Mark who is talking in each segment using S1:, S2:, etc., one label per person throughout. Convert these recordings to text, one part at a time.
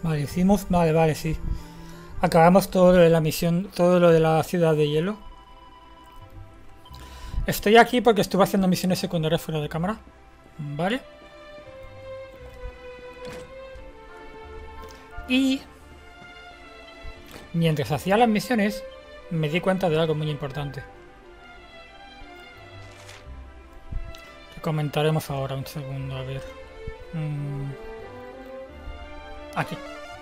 S1: Vale, hicimos... Vale, vale, sí. Acabamos todo lo de la misión, todo lo de la ciudad de hielo. Estoy aquí porque estuve haciendo misiones secundarias fuera de cámara. Vale. Y... mientras hacía las misiones, me di cuenta de algo muy importante. Que comentaremos ahora, un segundo, a ver. Aquí.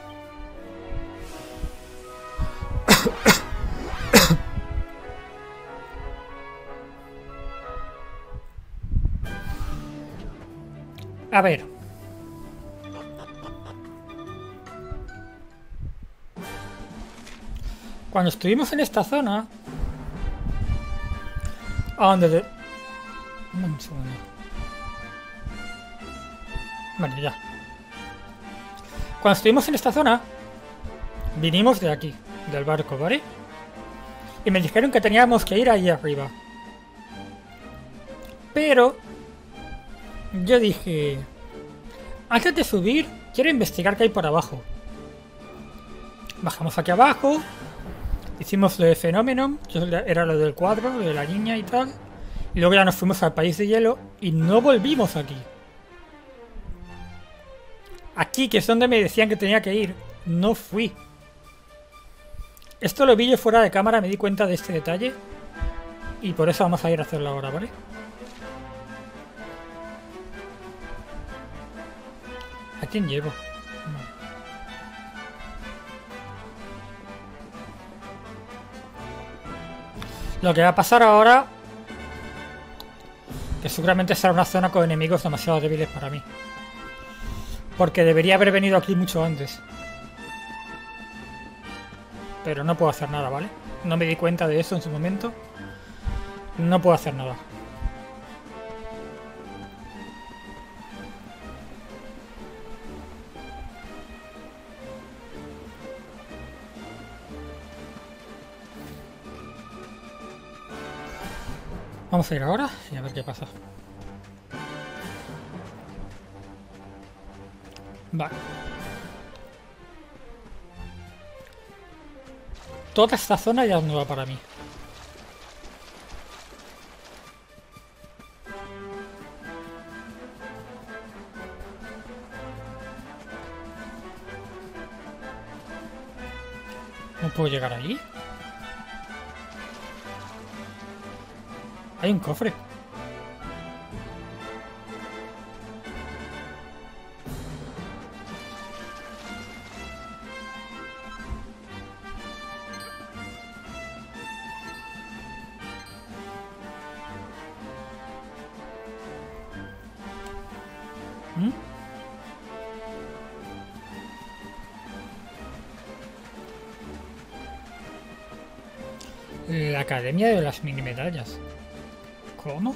S1: A ver. Cuando estuvimos en esta zona... ¿A dónde de...? Un segundo. Vale, ya. Cuando estuvimos en esta zona, vinimos de aquí, del barco, ¿vale? Y me dijeron que teníamos que ir ahí arriba. Pero... yo dije... antes de subir, quiero investigar qué hay por abajo. Bajamos aquí abajo. Hicimos lo de Phenomenon, que era lo del cuadro, lo de la niña y tal. Y luego ya nos fuimos al país de hielo y no volvimos aquí. Aquí, que es donde me decían que tenía que ir, no fui. Esto lo vi yo fuera de cámara, me di cuenta de este detalle. Y por eso vamos a ir a hacerlo ahora, ¿vale? ¿A quién llevo? Lo que va a pasar ahora... que seguramente será una zona con enemigos demasiado débiles para mí. Porque debería haber venido aquí mucho antes. Pero no puedo hacer nada, ¿vale? No me di cuenta de eso en su momento. No puedo hacer nada. Vamos a ir ahora y a ver qué pasa. Vale. Toda esta zona ya es nueva para mí. ¿No puedo llegar allí? Hay un cofre. ¿Mm? La academia de las mini medallas. ¿Cómo?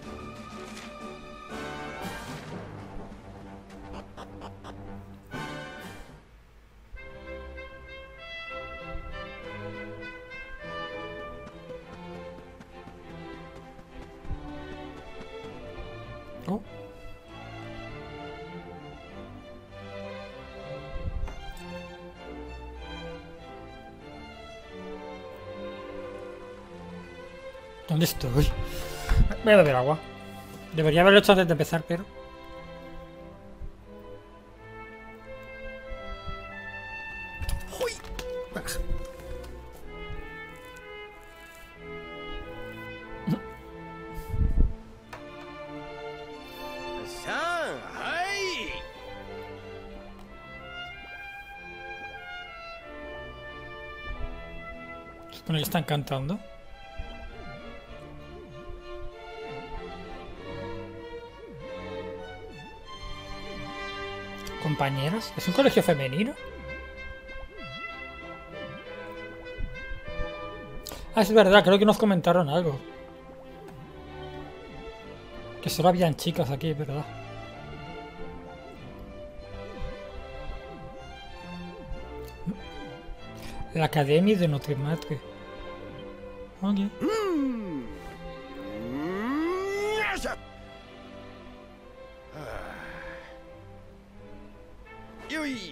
S1: Oh. ¿Dónde estoy? Voy a beber agua. Debería haberlo hecho antes de empezar, pero... Bueno, ya están cantando. Compañeras. ¿Es un colegio femenino? Ah, es verdad, creo que nos comentaron algo. Que solo habían chicas aquí, es verdad. La Academia de Notre Dame. Okay.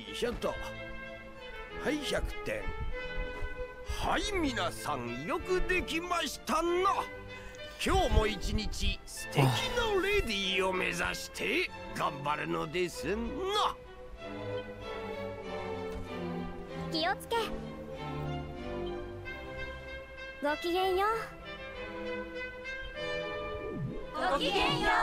S2: いしょと。はい100点。はい皆さんよくできましたな。今日も一日素敵なレディーを目指して頑張るのですな。
S3: 気をつけ。ごきげんよう。ごきげんよ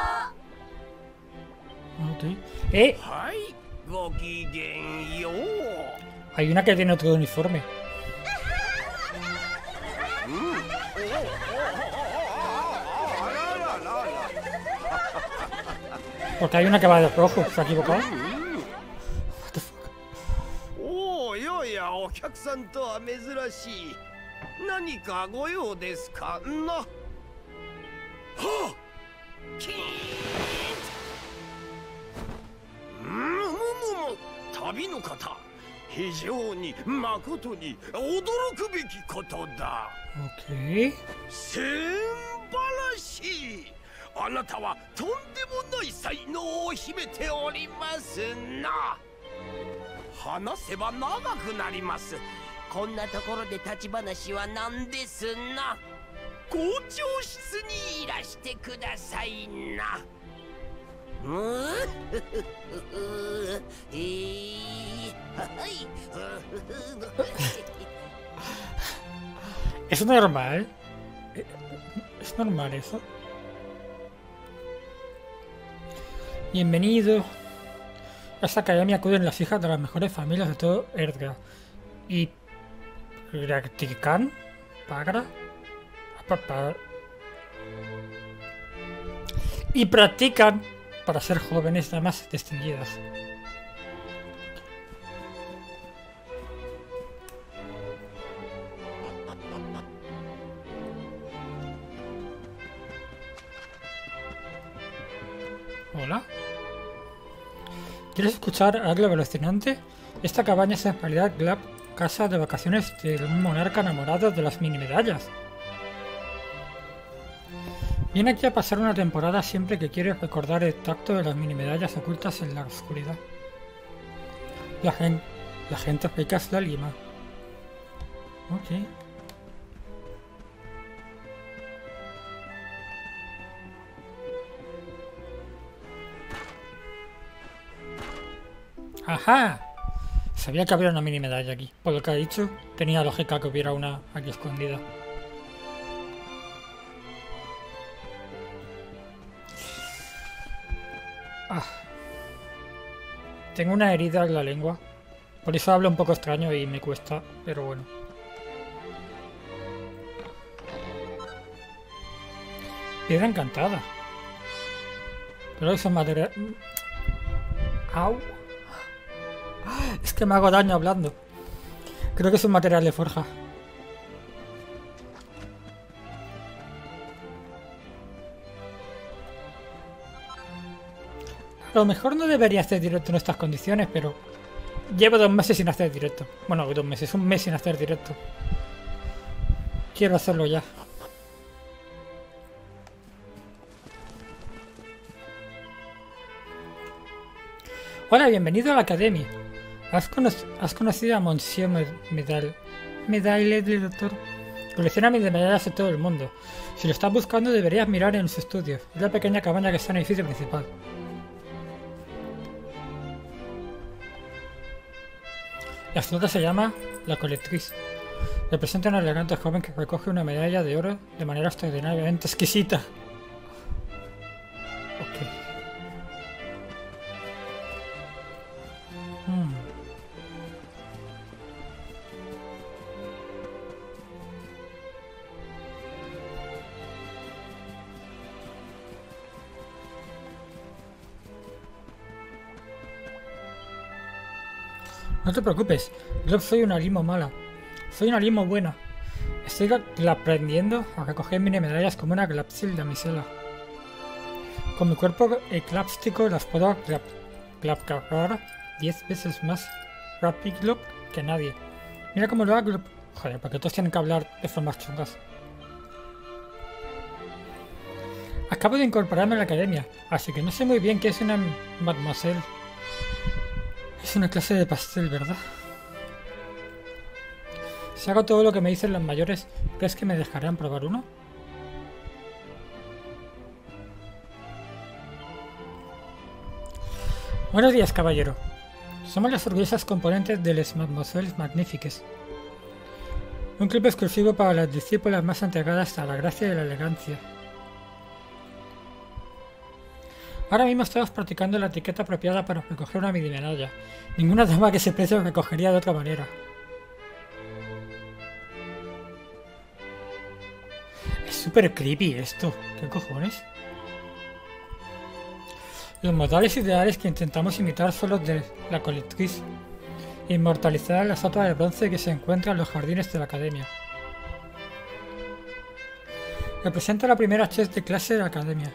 S3: う。
S1: Ok.
S2: はい、ごきげんよう。
S1: Hay una que tiene otro uniforme. Porque hay una que va de rojo, ¿se ha equivocado? What the fuck?
S2: おお、よいや、お客さんとは珍しい。何かご用ですかな。はあ、キーン。旅の方、非常に誠に驚くべきことだ。
S1: Ok.
S2: 素晴らしい。あなたはとんでもない才能を秘めておりますな。話せば長くなります。こんなところで立ち話はなんですな。校長室にいらしてくださいな。
S1: ¿Es normal? ¿Es normal eso? Bienvenido. A esta academia acuden las hijas de las mejores familias de todo Erdga. Y practican para y practican para ser jóvenes damas distinguidas. Hola. ¿Quieres escuchar algo alucinante? Esta cabaña es en realidad la casa de vacaciones de un monarca enamorado de las mini medallas. Viene aquí a pasar una temporada siempre que quiere recordar el tacto de las mini medallas ocultas en la oscuridad. La gente rica es la lima. Ok. ¡Ajá! Sabía que había una mini medalla aquí. Por lo que ha dicho, tenía lógica que hubiera una aquí escondida. Ah. Tengo una herida en la lengua. Por eso hablo un poco extraño y me cuesta, pero bueno. Piedra encantada. Pero eso es madera... ¡Au! Es que me hago daño hablando. Creo que es un material de forja. A lo mejor no debería hacer directo en estas condiciones, pero... Llevo 2 meses sin hacer directo. Bueno, 2 meses, 1 mes sin hacer directo. Quiero hacerlo ya. Hola, bienvenido a la academia. ¿Has conocido a Monsieur Medaille, doctor? Colecciona medallas de todo el mundo. Si lo estás buscando, deberías mirar en los estudios. Es la pequeña cabaña que está en el edificio principal. La flota se llama La Colectriz. Representa a una elegante joven que recoge una medalla de oro de manera extraordinariamente exquisita. Ok. No te preocupes, yo soy una limo mala. Soy una limo buena. Estoy aprendiendo a recoger mini medallas como una glapsil damisela. Con mi cuerpo ecláptico las puedo clapcar 10 veces más rápido que nadie. Mira cómo lo hago. Joder, porque todos tienen que hablar de formas chungas. Acabo de incorporarme a la academia, así que no sé muy bien qué es una mademoiselle. Es una clase de pastel, ¿verdad? Si hago todo lo que me dicen los mayores, ¿crees que me dejarán probar uno? Buenos días, caballero. Somos las orgullosas componentes de Les Mademoiselles Magnifiques. Un club exclusivo para las discípulas más entregadas a la gracia y la elegancia. Ahora mismo estamos practicando la etiqueta apropiada para recoger una mini medalla. Ninguna dama que ese precio recogería de otra manera. Es súper creepy esto. ¿Qué cojones? Los modales ideales que intentamos imitar son los de la colectriz. Inmortalizar la estatua de bronce que se encuentra en los jardines de la academia. Representa la primera chef de clase de la academia.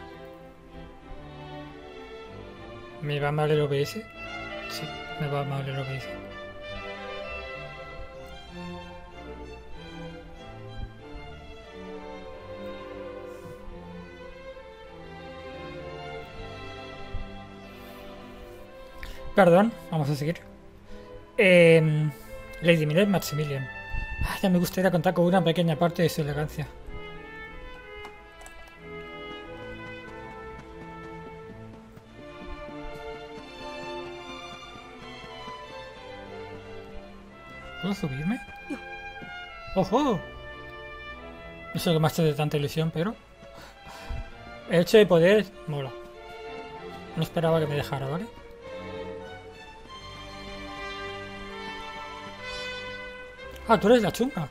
S1: ¿Me va mal el OBS? Sí, me va mal el OBS. Perdón, vamos a seguir. Lady Milet Maximilian. Ya me gustaría contar con una pequeña parte de su elegancia. ¿Puedo subirme? ¡Ojo! No sé lo que más de tanta ilusión, pero... El hecho de poder... mola. No esperaba que me dejara, ¿vale? Ah, tú eres la chunga.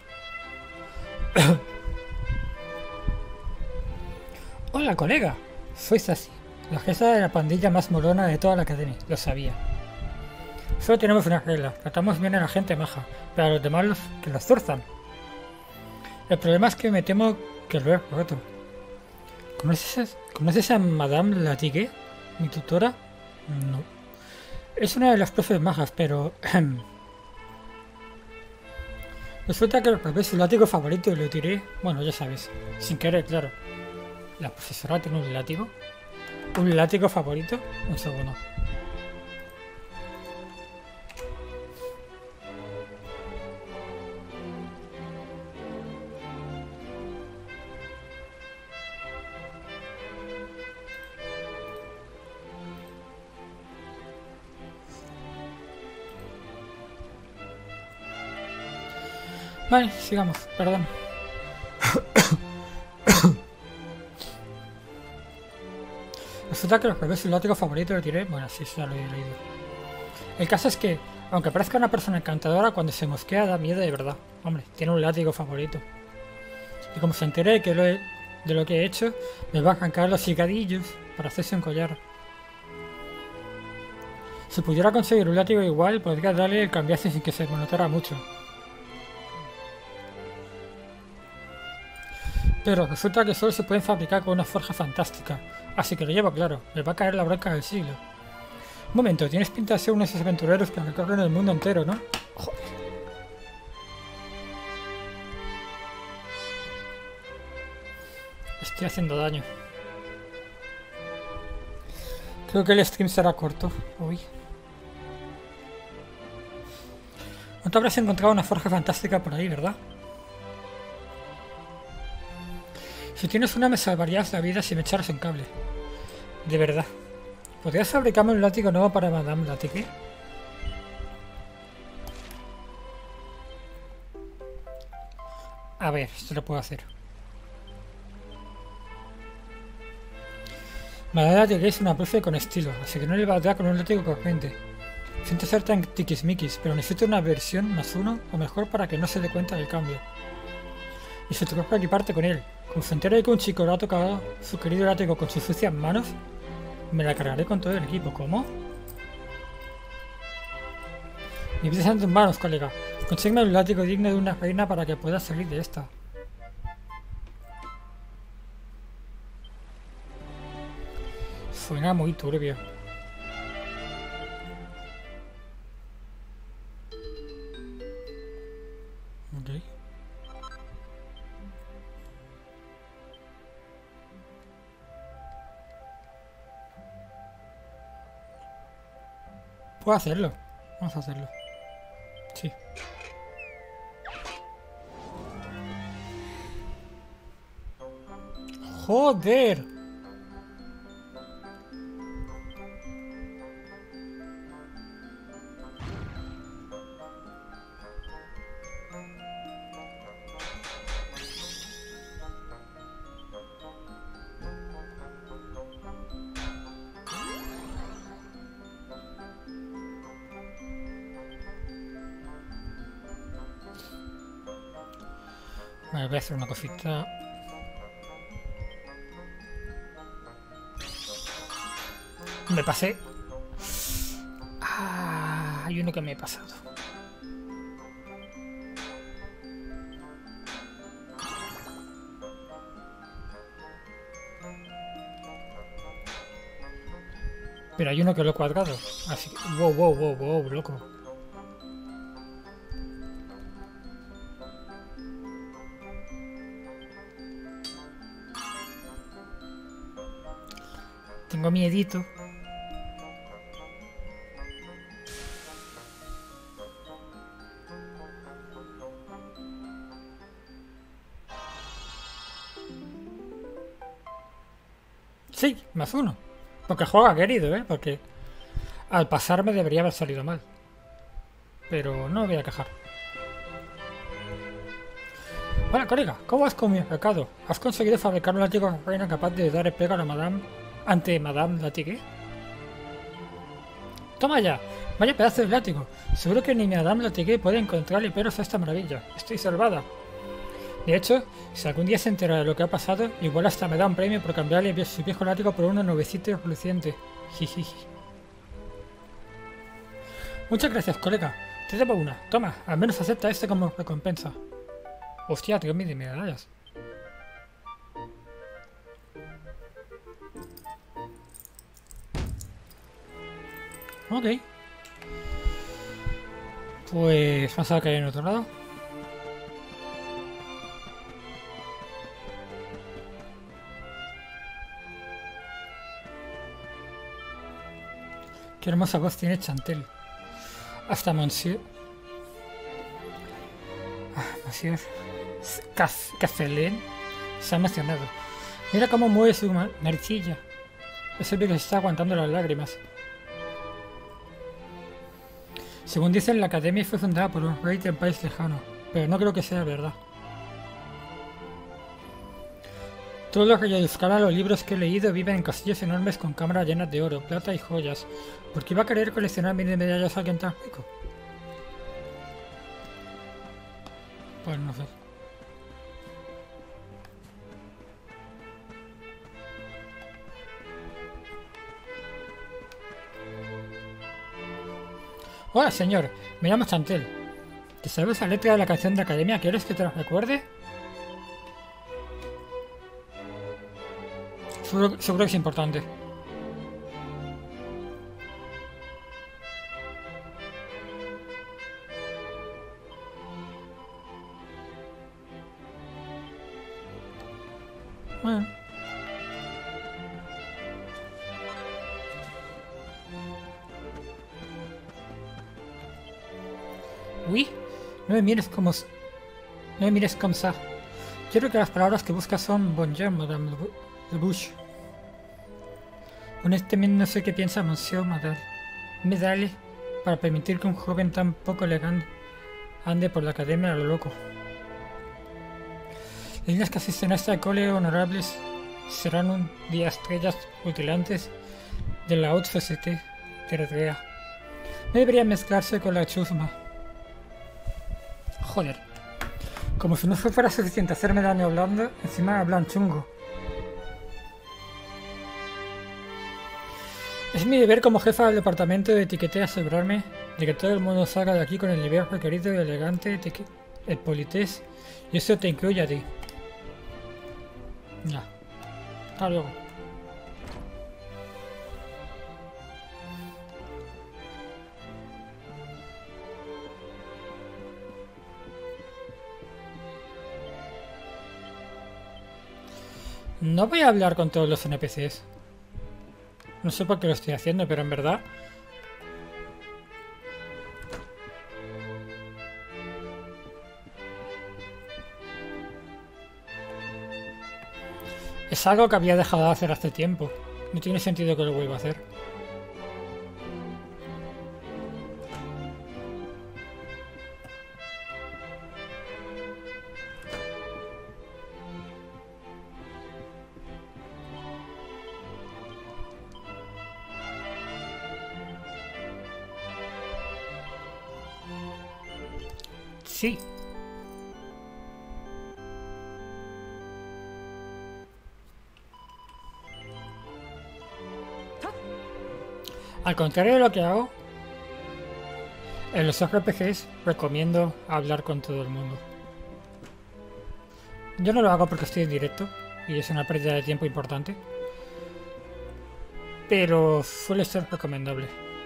S1: Hola, colega. Soy Sassy, la jefa de la pandilla más molona de toda la academia. Lo sabía. Solo tenemos una regla. Tratamos bien a la gente maja, pero a los demás que los zurzan. El problema es que me temo que lo he roto. ¿Conoces a Madame Latigué, mi tutora? No. Es una de las profes majas, pero... Resulta que le probé su látigo favorito y lo tiré, bueno, ya sabes, sin querer, claro. ¿La profesora tiene un látigo? ¿Un látigo favorito? Un segundo. Vale, sigamos, perdón. Resulta que los probé su látigo favorito y lo tiré. Bueno, sí, ya lo he leído. El caso es que, aunque parezca una persona encantadora, cuando se mosquea da miedo de verdad. Hombre, tiene un látigo favorito. Y como se entere de lo que he hecho, me va a arrancar los cigadillos para hacerse un collar. Si pudiera conseguir un látigo igual, podría darle el cambiazo sin que se me notara mucho. Pero resulta que solo se pueden fabricar con una forja fantástica, así que lo llevo claro, me va a caer la bronca del siglo. Un momento, tienes pinta de ser uno de esos aventureros que recorren el mundo entero, ¿no? Joder. Estoy haciendo daño. Creo que el stream será corto. Uy. No te habrás encontrado una forja fantástica por ahí, ¿verdad? Si tienes una me salvarías la vida si me echaras un cable. De verdad. ¿Podrías fabricarme un látigo nuevo para Madame Latigué? A ver, esto lo puedo hacer. Madame Latigué es una profe con estilo, así que no le valdrá con un látigo corriente. Siento ser tan tiquismiquis, pero necesito una versión +1 o mejor para que no se dé cuenta del cambio. Y se te ocurre equiparte con él. Como se entere de que un chico le ha tocado su querido látigo con sus sucias manos, me la cargaré con todo el equipo. ¿Cómo? Mi vida está en tus manos, colega. Consígueme un látigo digno de una reina para que pueda salir de esta. Suena muy turbio. Ok. Puedo hacerlo. Vamos a hacerlo. Sí. ¡Joder! Vale, voy a hacer una cosita. Me pasé. Ah, hay uno que me he pasado. Pero hay uno que lo he cuadrado. Así que... Wow, wow, wow, wow, loco. Tengo miedito. Sí, más uno. Porque juega querido, ¿eh? Porque al pasarme debería haber salido mal. Pero no me voy a quejar. Hola, colega. ¿Cómo vas con mi recado? ¿Has conseguido fabricar un látigo reina capaz de dar el pego a la Madame... ante Madame Latigue? ¡Toma ya! Vaya pedazo de látigo. Seguro que ni Madame Latigue puede encontrarle peros a esta maravilla. Estoy salvada. De hecho, si algún día se entera de lo que ha pasado, igual hasta me da un premio por cambiarle su viejo látigo por uno nuevecito y reluciente. Jijiji. Muchas gracias, colega. Te debo una. Toma, al menos acepta este como recompensa. Hostia, tengo mil medallas. Ok. Pues vamos a caer en otro lado. Qué hermosa voz tiene Chantel. Hasta Monsieur Castellén se ha emocionado. Mira cómo mueve su naricilla. Es obvio que se está aguantando las lágrimas. Según dicen, la academia fue fundada por un rey de un país lejano, pero no creo que sea verdad. Todos los reyes de Euskara, los libros que he leído, viven en castillos enormes con cámaras llenas de oro, plata y joyas. ¿Por qué iba a querer coleccionar miles de medallas a alguien tan rico? Pues no sé. Hola, señor. Me llamo Chantel. ¿Te sabes la letra de la canción de la academia? ¿Quieres que te la recuerde? Seguro que es importante. Bueno. Uy, no me mires como... No me mires como ça. Quiero que las palabras que buscas son bonjour, madame Le Bouche. Honestamente no sé qué piensa Monsieur Madame. Me dale para permitir que un joven tan poco elegante ande por la academia a lo loco. Las niñas que asisten a esta cole honorables serán un día estrellas rutilantes de la haute société de Eritrea. No deberían mezclarse con la chusma. Joder. Como si no fuera suficiente hacerme daño hablando, encima hablan chungo. Es mi deber como jefa del departamento de etiqueta asegurarme de que todo el mundo salga de aquí con el nivel requerido y elegante de politesse, y eso te incluye a ti. Ya. Hasta luego. No voy a hablar con todos los NPCs. No sé por qué lo estoy haciendo, pero en verdad... Es algo que había dejado de hacer hace tiempo. No tiene sentido que lo vuelva a hacer. Sí. Al contrario de lo que hago, en los RPGs recomiendo hablar con todo el mundo. Yo no lo hago porque estoy en directo y es una pérdida de tiempo importante, pero suele ser recomendable.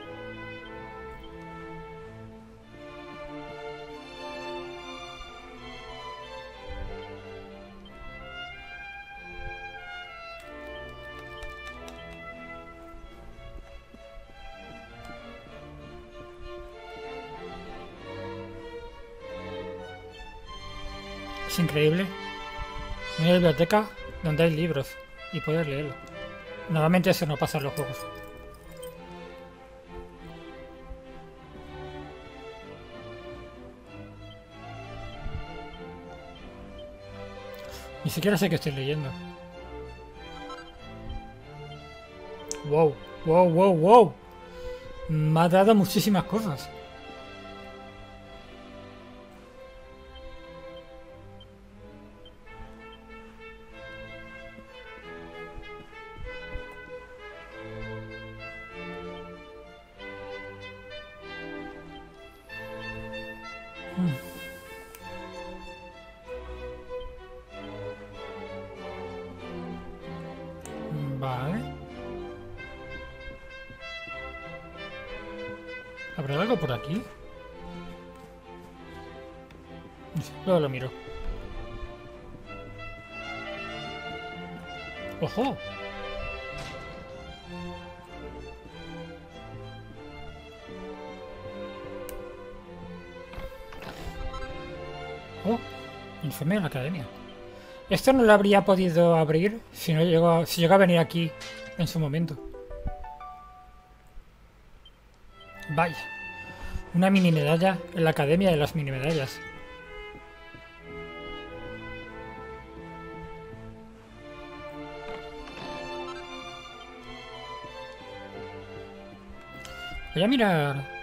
S1: Es increíble. Una biblioteca donde hay libros y poder leerlo. Normalmente eso no pasa en los juegos. Ni siquiera sé qué estoy leyendo. Wow, wow, wow, wow. Me ha dado muchísimas cosas. Vale. ¿Habrá algo por aquí? Luego lo miro. ¡Ojo! Oh, informe de la academia. Esto no lo habría podido abrir si no llegó a venir aquí en su momento. Vaya. Una mini medalla en la academia de las mini medallas. Voy a mirar.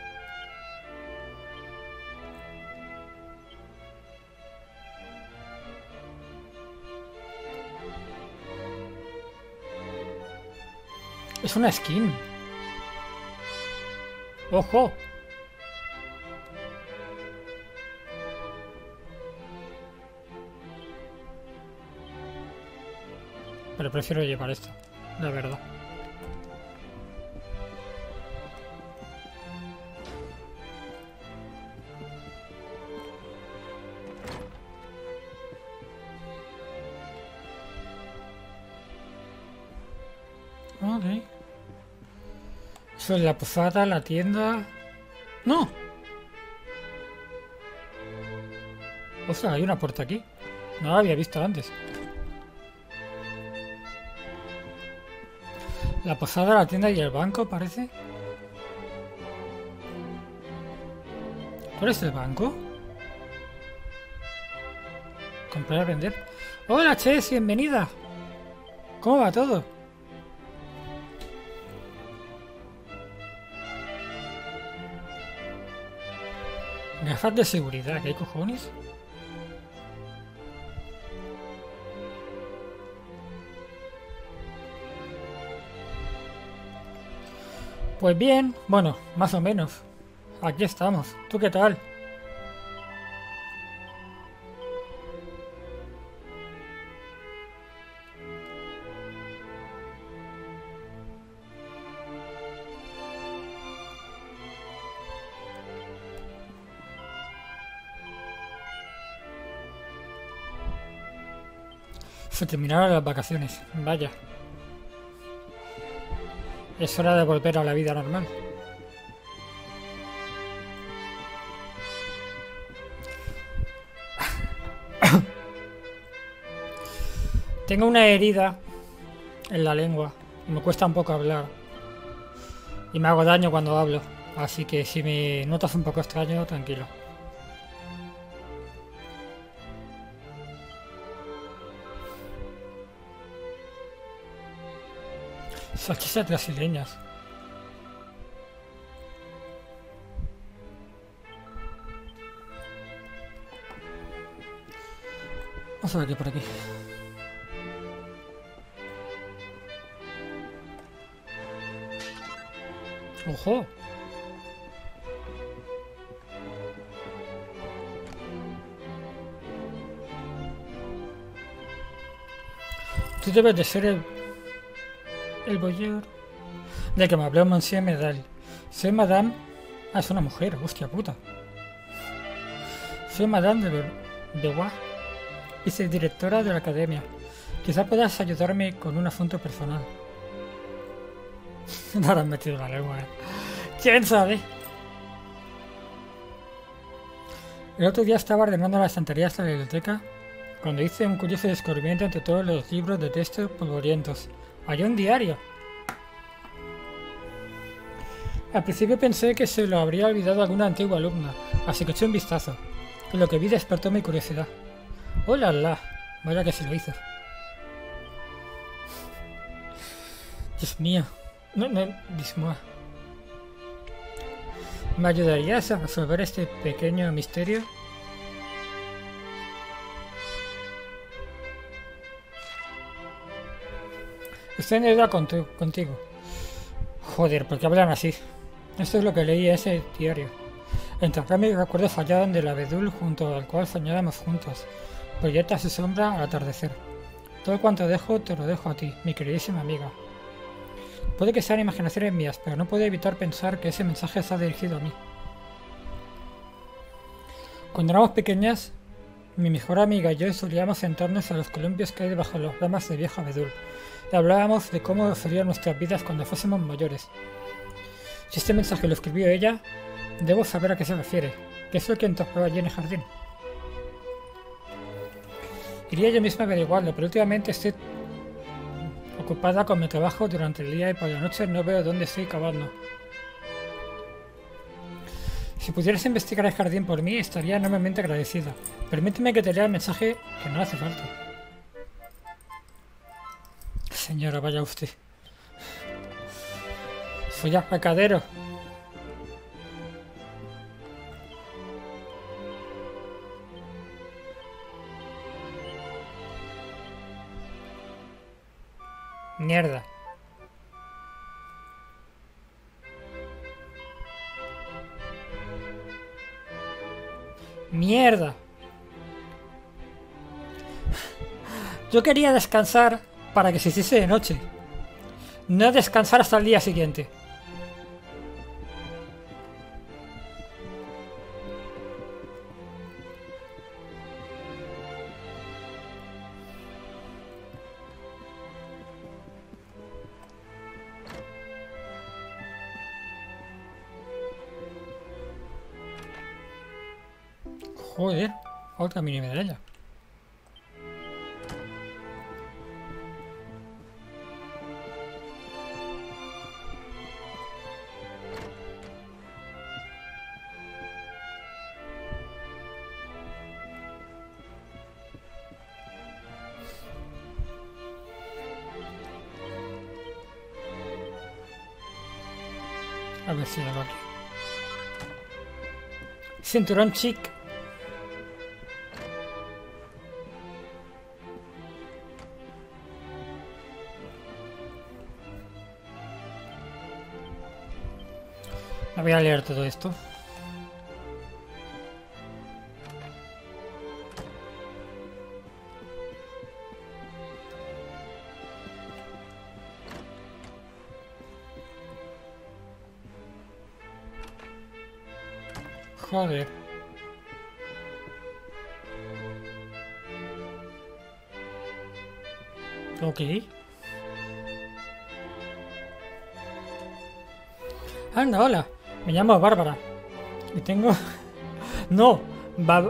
S1: Es una skin. ¡Ojo! Pero prefiero llevar esto, la verdad. Ok. Eso es la posada, la tienda... ¡No! Ostras, hay una puerta aquí. No la había visto antes. La posada, la tienda y el banco, parece. ¿Cuál es el banco? Comprar y vender. ¡Hola, Ches! ¡Bienvenida! ¿Cómo va todo? Gafas de seguridad, ¿qué cojones? Pues bien, bueno, más o menos. Aquí estamos. ¿Tú qué tal? Se terminaron las vacaciones. Vaya. Es hora de volver a la vida normal. Tengo una herida en la lengua. Y me cuesta un poco hablar. Y me hago daño cuando hablo. Así que si me notas un poco extraño, tranquilo. Salchichas brasileñas. Vamos a ver qué por aquí. ¡Ojo! Tú debes de ser el boyero de que me habló Monsieur Medal. Soy Madame... Ah, es una mujer, hostia puta. Soy Madame de Beauvoir. Vicedirectora de la academia. Quizá puedas ayudarme con un asunto personal. No le han metido la lengua, ¿Quién sabe? El otro día estaba ordenando las estanterías de la biblioteca cuando hice un curioso descubrimiento entre todos los libros de texto polvorientos. Hallé un diario. Al principio pensé que se lo habría olvidado alguna antigua alumna, así que eché un vistazo. Y lo que vi despertó mi curiosidad. ¡Hola, la! Vaya que se lo hizo. Dios mío. No, Dismoa. ¿Me ayudarías a resolver este pequeño misterio? Estoy en deuda contigo. Joder, ¿por qué hablan así? Esto es lo que leí en ese diario. Enterré mi recuerdo fallado del abedul junto al cual soñábamos juntos. Proyecta su sombra al atardecer. Todo cuanto dejo, te lo dejo a ti, mi queridísima amiga. Puede que sean imaginaciones mías, pero no puedo evitar pensar que ese mensaje está dirigido a mí. Cuando éramos pequeñas, mi mejor amiga y yo solíamos sentarnos a los columpios que hay debajo de las ramas de viejo abedul y hablábamos de cómo serían nuestras vidas cuando fuésemos mayores. Si este mensaje lo escribió ella, debo saber a qué se refiere. ¿Qué es lo que enterró allí en el jardín? Iría yo misma a averiguarlo, pero últimamente estoy ocupada con mi trabajo durante el día y por la noche no veo dónde estoy cavando. Si pudieras investigar el jardín por mí, estaría enormemente agradecida. Permíteme que te lea el mensaje, que no hace falta. Señora, vaya usted. Soy apacadero. Mierda. Mierda. Yo quería descansar para que se hiciese de noche. No descansar hasta el día siguiente. Joder, otra mini medalla. A ver si lo hago aquí. Cinturón chic. No voy a leer todo esto. Joder. Ok. Anda, hola. Me llamo Bárbara. Y tengo... No.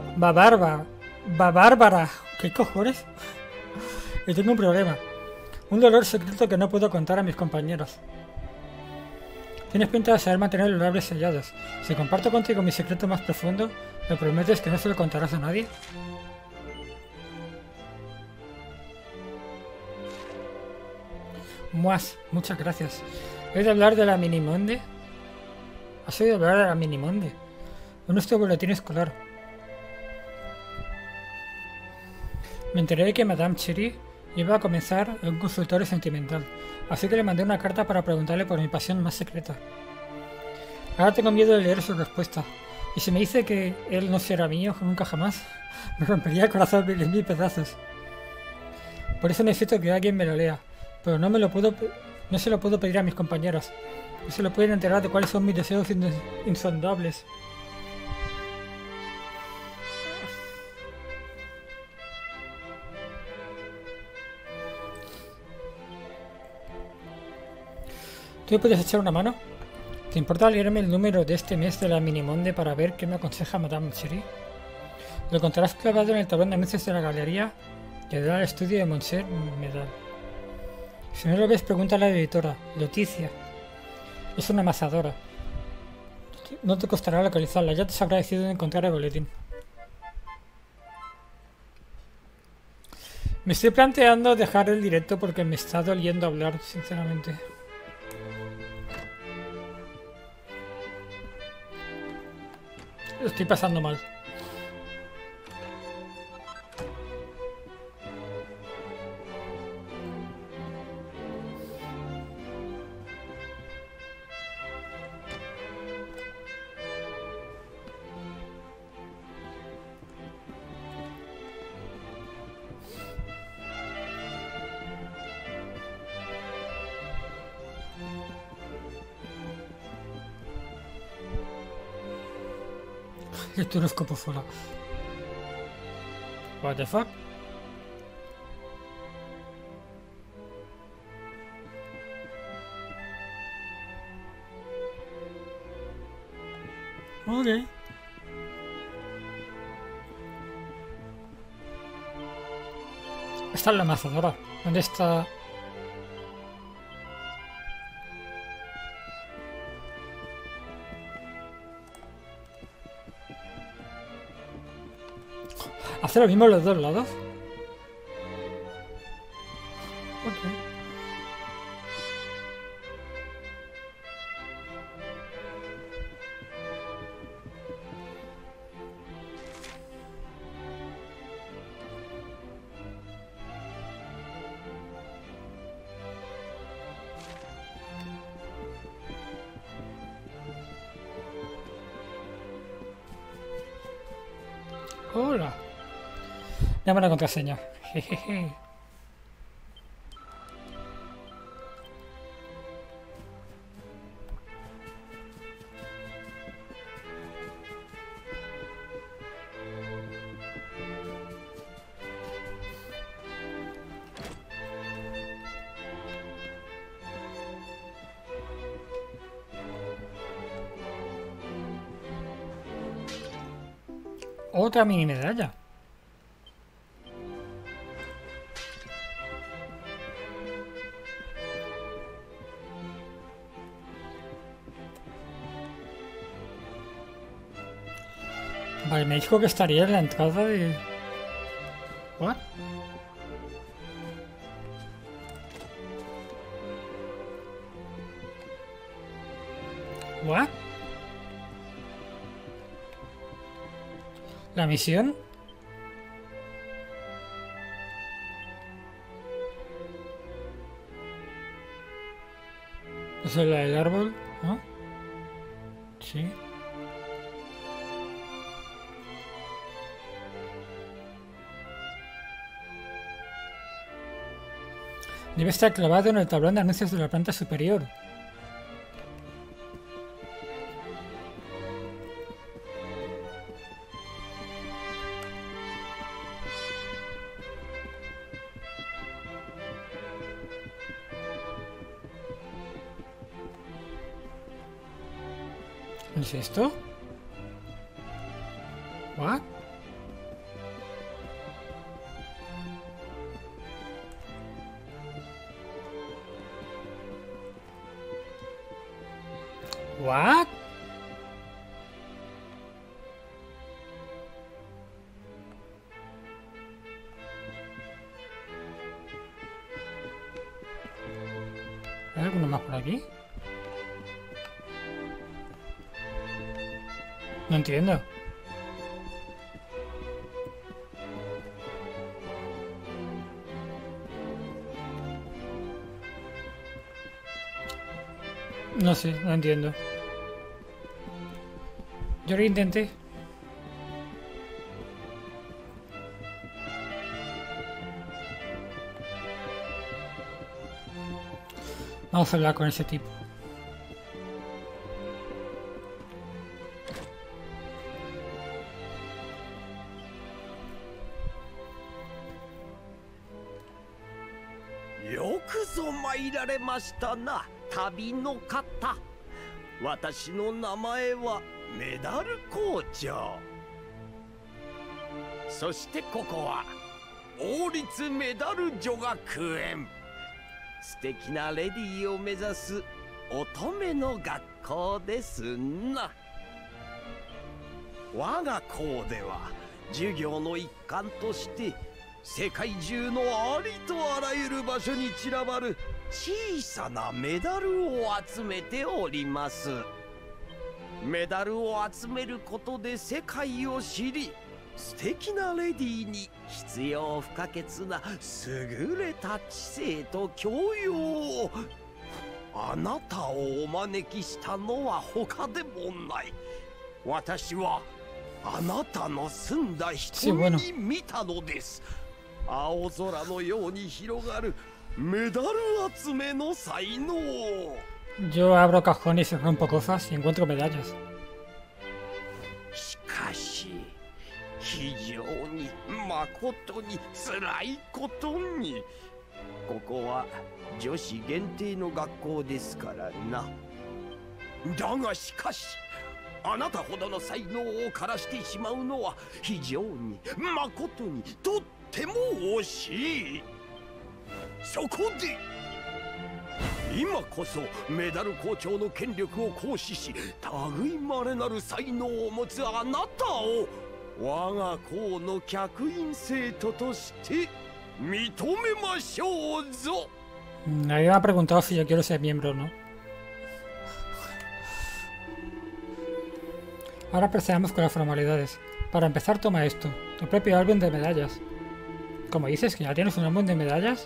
S1: Bárbara. ¿Qué cojones? Y tengo un problema. Un dolor secreto que no puedo contar a mis compañeros. Tienes pinta de saber mantener los labios sellados. Si comparto contigo mi secreto más profundo, ¿me prometes que no se lo contarás a nadie? Muas, muchas gracias. ¿He oído hablar de la Minimonde? ¿Has oído hablar de la Minimonde? En nuestro boletín escolar. Me enteré de que Madame Cherie iba a comenzar un consultorio sentimental, así que le mandé una carta para preguntarle por mi pasión más secreta. Ahora tengo miedo de leer su respuesta, y si me dice que él no será mío nunca jamás, me rompería el corazón en 1000 pedazos. Por eso necesito que alguien me lo lea, pero no se lo puedo pedir a mis compañeros. No se lo pueden enterar de cuáles son mis deseos insondables. ¿Tú me puedes echar una mano? ¿Te importa leerme el número de este mes de la Minimonde para ver qué me aconseja Madame Cherie? Lo encontrarás clavado en el tablón de anuncios de la galería que da al estudio de Monsieur Medal. Si no lo ves, pregúntale a la editora, Leticia. Es una amasadora. No te costará localizarla, ya te sabrá decidido encontrar el boletín. Me estoy planteando dejar el directo porque me está doliendo hablar, sinceramente. Lo estoy pasando mal. Esto no es copo fuera. What the fuck? Ok. Esta es la amazadora. ¿Dónde está? ¿Hace lo mismo los dos lados? Ok. Hola. Dame la contraseña. Jejeje. Otra mini medalla. Vale, me dijo que estaría en la entrada de... ¿What? ¿What? ¿La misión? ¿Es la del árbol? ¿No? Sí. Debe estar clavado en el tablón de anuncios de la planta superior. ¿Es esto? ¿What? ¿What? ¿Hay alguno más por aquí? No entiendo. No sé, no entiendo. Yo lo intenté. Vamos a hablar con ese tipo.
S2: よくぞ参られましたな、旅の方。私の名前はメダル校長。そしてここは王立メダル女学園。素敵なレディーを目指す乙女の学校ですな。我が校では授業の一環として世界中のありとあらゆる場所に散らばる小さなメダルを集めております。メダルを集めることで世界を知り、素敵なレディーに必要不可欠な優れた知性と教養を。あなたをお招きしたのは他でもない。私はあなたの澄んだ瞳に見たのです。青空のように広がるメダル集めの才能。
S1: Yo abro cajones y rompo cosas y encuentro medallas.
S2: しかし非常に誠に辛いことに、ここは女子限定の学校ですからな。だがしかしあなたほどの才能を枯らしてしまうのは非常に誠にとっても惜しい。そこで今こそメダル校長の権力を行使し、類いまれなる才能を持つあなたを我が校の客員生徒として認めましょうぞ。
S1: Nadie me ha preguntado si yo quiero ser miembro o no. Ahora procedamos con las formalidades. Para empezar, toma esto, tu propio álbum de medallas. ¿Cómo dices que ya tienes un álbum de medallas?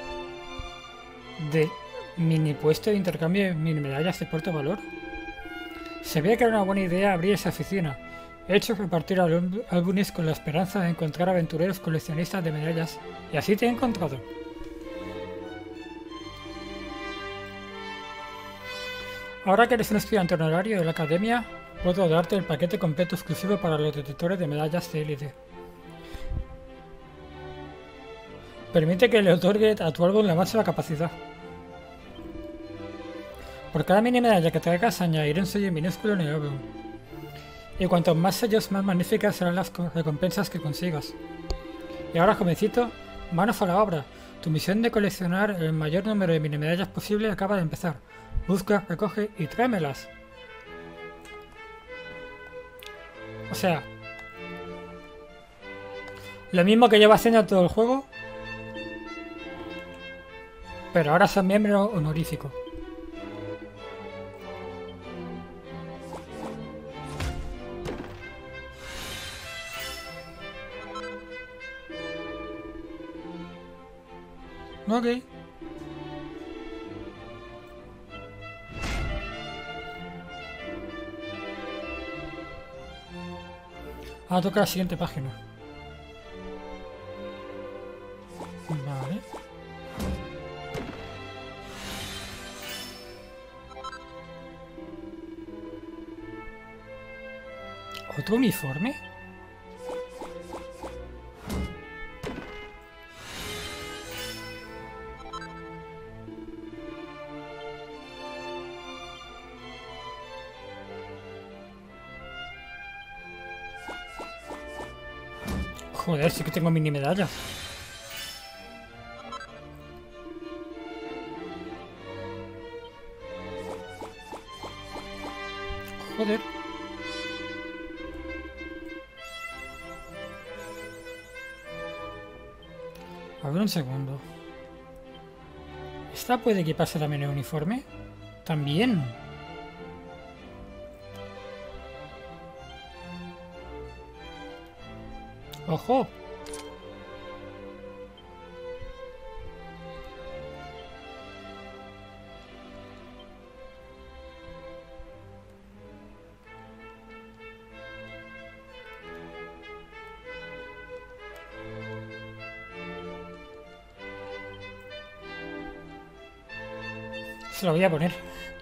S1: ¿De mini puesto de intercambio de mini medallas de Puerto Valor? Se veía que era una buena idea abrir esa oficina. He hecho repartir álbumes con la esperanza de encontrar aventureros coleccionistas de medallas, y así te he encontrado. Ahora que eres un estudiante honorario de la academia, puedo darte el paquete completo exclusivo para los detectores de medallas de élite. Permite que le otorgue a tu álbum la máxima capacidad. Por cada mini medalla que traigas añadiré un sello minúsculo en el álbum. Y cuantos más sellos, más magníficas serán las recompensas que consigas. Y ahora, jovencito, manos a la obra. Tu misión de coleccionar el mayor número de mini medallas posible acaba de empezar. Busca, recoge y tráemelas. O sea, lo mismo que lleva haciendo todo el juego, pero ahora son miembro honorífico. Ok. Ahora toca la siguiente página. Vale. ¿Otro uniforme? Joder, sí que tengo mini medallas. Joder. A ver un segundo. ¿Esta puede equiparse también el uniforme? También. ¡Ojo! Se lo voy a poner.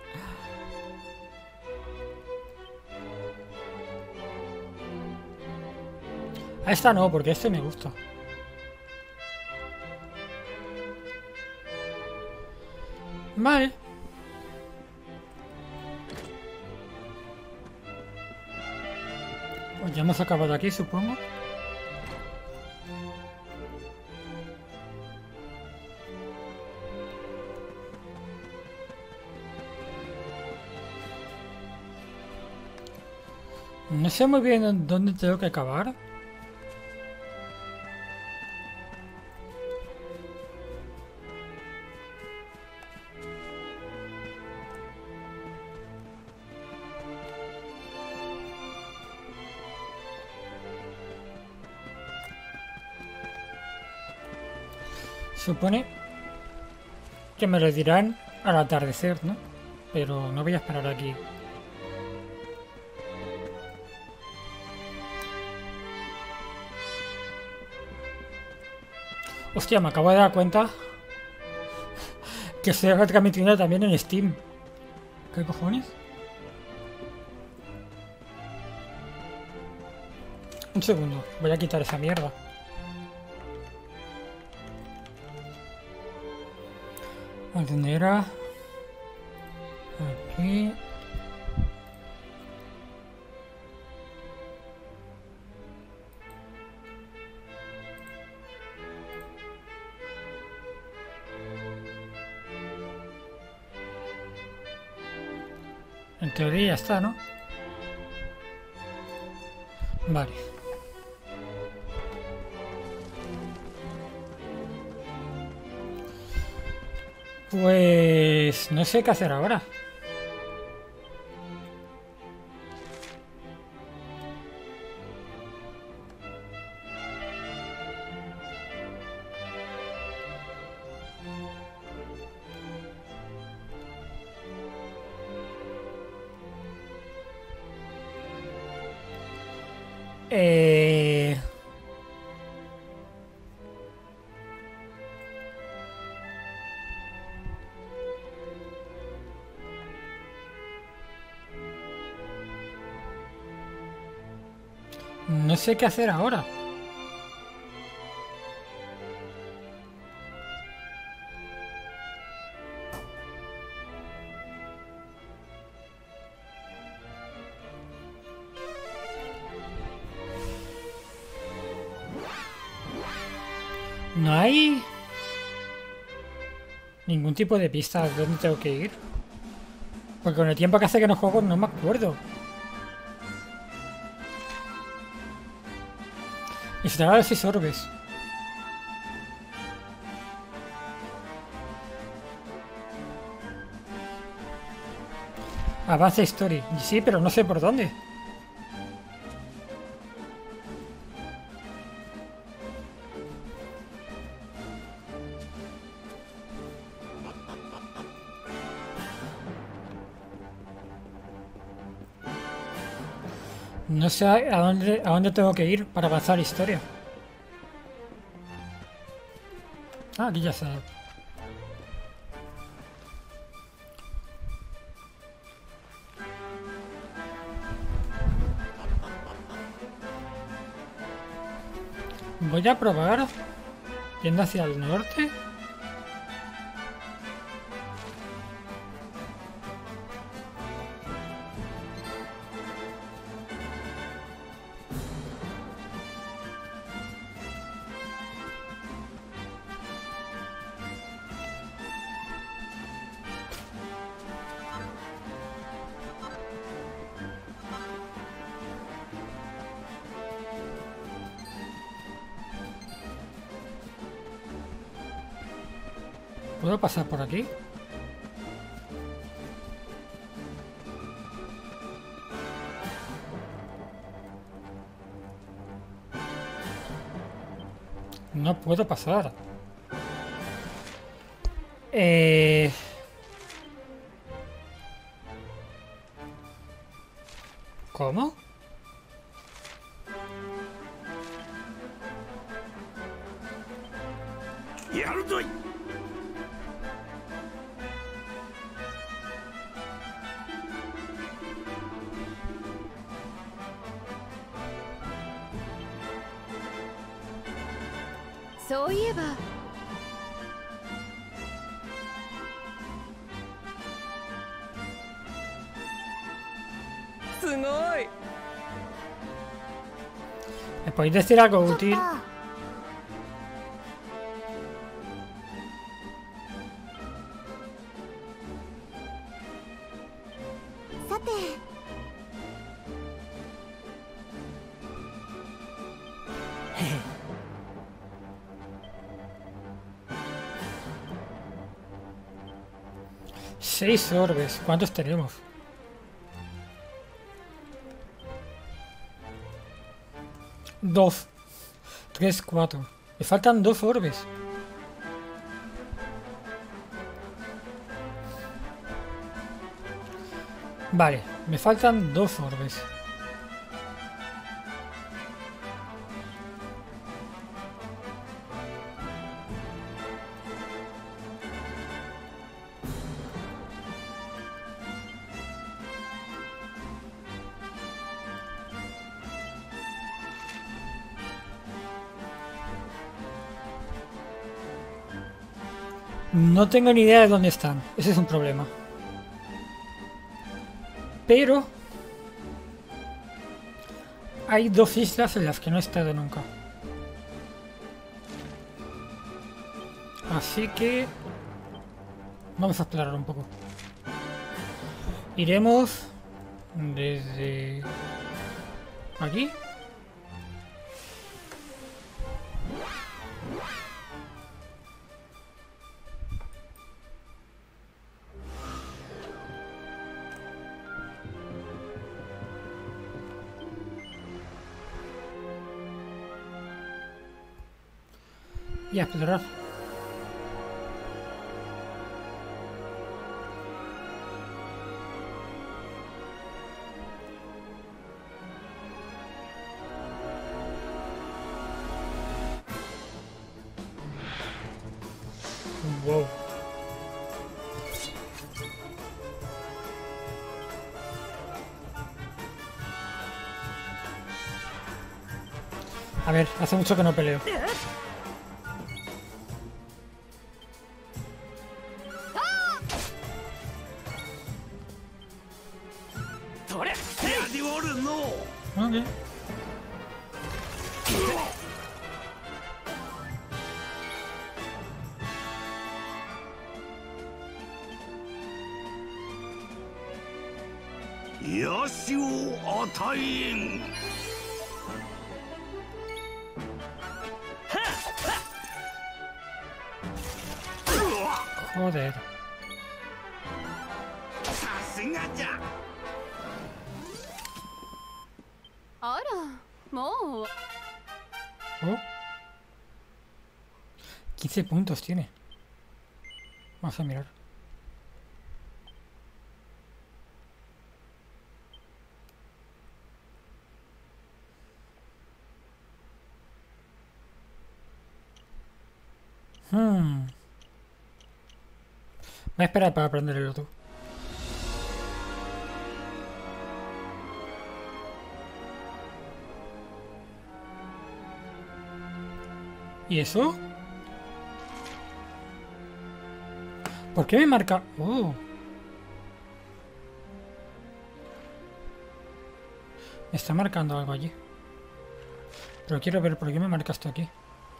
S1: A esta no, porque este me gusta. Vale. Pues ya hemos acabado aquí, supongo. No sé muy bien dónde tengo que acabar. Supone que me lo dirán al atardecer, ¿no? Pero no voy a esperar aquí. Hostia, me acabo de dar cuenta que estoy retransmitiendo también en Steam. ¿Qué cojones? Un segundo, voy a quitar esa mierda. ¿Dónde era? Aquí. En teoría ya está, ¿no? Vale. Pues no sé qué hacer ahora. No sé qué hacer ahora. No hay ningún tipo de pista de dónde tengo que ir. Porque con el tiempo que hace que no juego no me acuerdo. Instalar los 6 orbes. Avanza Story. Sí, pero no sé por dónde. No sé a dónde tengo que ir para avanzar historia. Ah, aquí ya está. Voy a probar yendo hacia el norte. ¿Puedo pasar por aquí? No puedo pasar. ¿Cómo? ¿Me podéis decir algo útil?
S3: さて
S1: 6 orbes. ¿Cuántos tenemos? 2, 3, 4. Me faltan 2 orbes. Vale, me faltan 2 orbes. No tengo ni idea de dónde están. Ese es un problema. Pero hay 2 islas en las que no he estado nunca. Así que vamos a explorar un poco. Iremos desde aquí. Y a explorar. Wow. A ver, hace mucho que no peleo. Okay. Joder. Oh. 15 puntos tiene. Vamos a mirar. Voy a esperar para aprender el otro. ¿Y eso? ¿Por qué me marca? Oh. Me está marcando algo allí. Pero quiero ver por qué me marca esto aquí.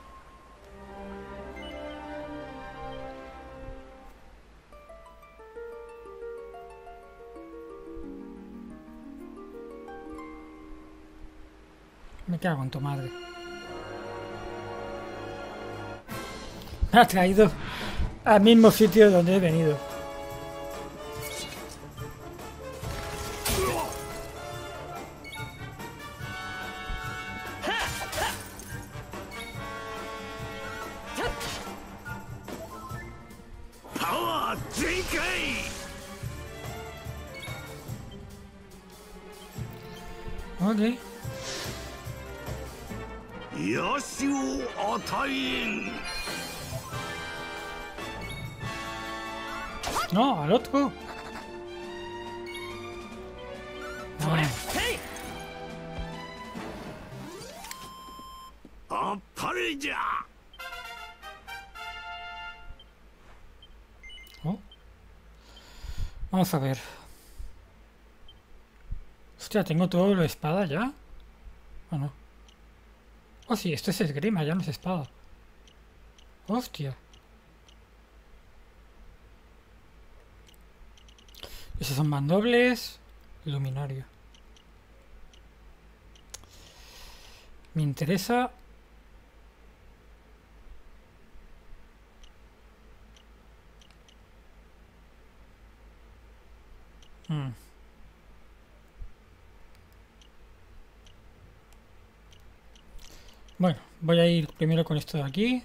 S1: Me cago en tu madre. Me ha traído al mismo sitio donde he venido. Ok.
S2: よしを与えん
S1: No, al otro. Ah,
S2: あっぱれじゃ
S1: oh. Vamos a ver. Hostia, tengo todo lo de espada ya. ¿O no? Oh, sí, esto es esgrima, ya no es espada. Hostia. Esos son mandobles. Luminario. Me interesa... Bueno, voy a ir primero con esto de aquí.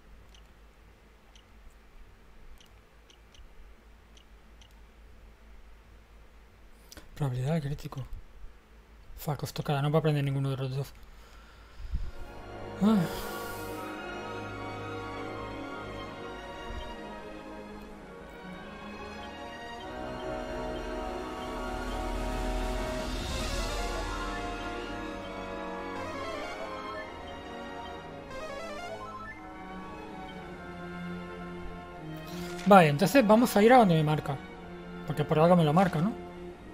S1: Probabilidad de crítico. Fuck, os toca, no puedo aprender ninguno de los dos. Ah. Vale, entonces vamos a ir a donde me marca. Porque por algo me lo marca, ¿no?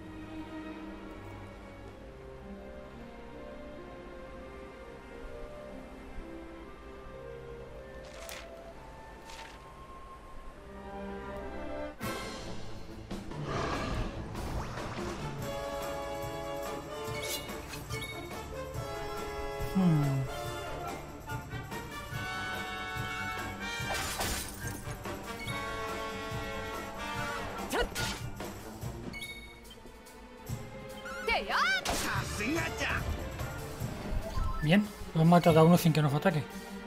S1: Bien, lo hemos matado a uno sin que nos ataque.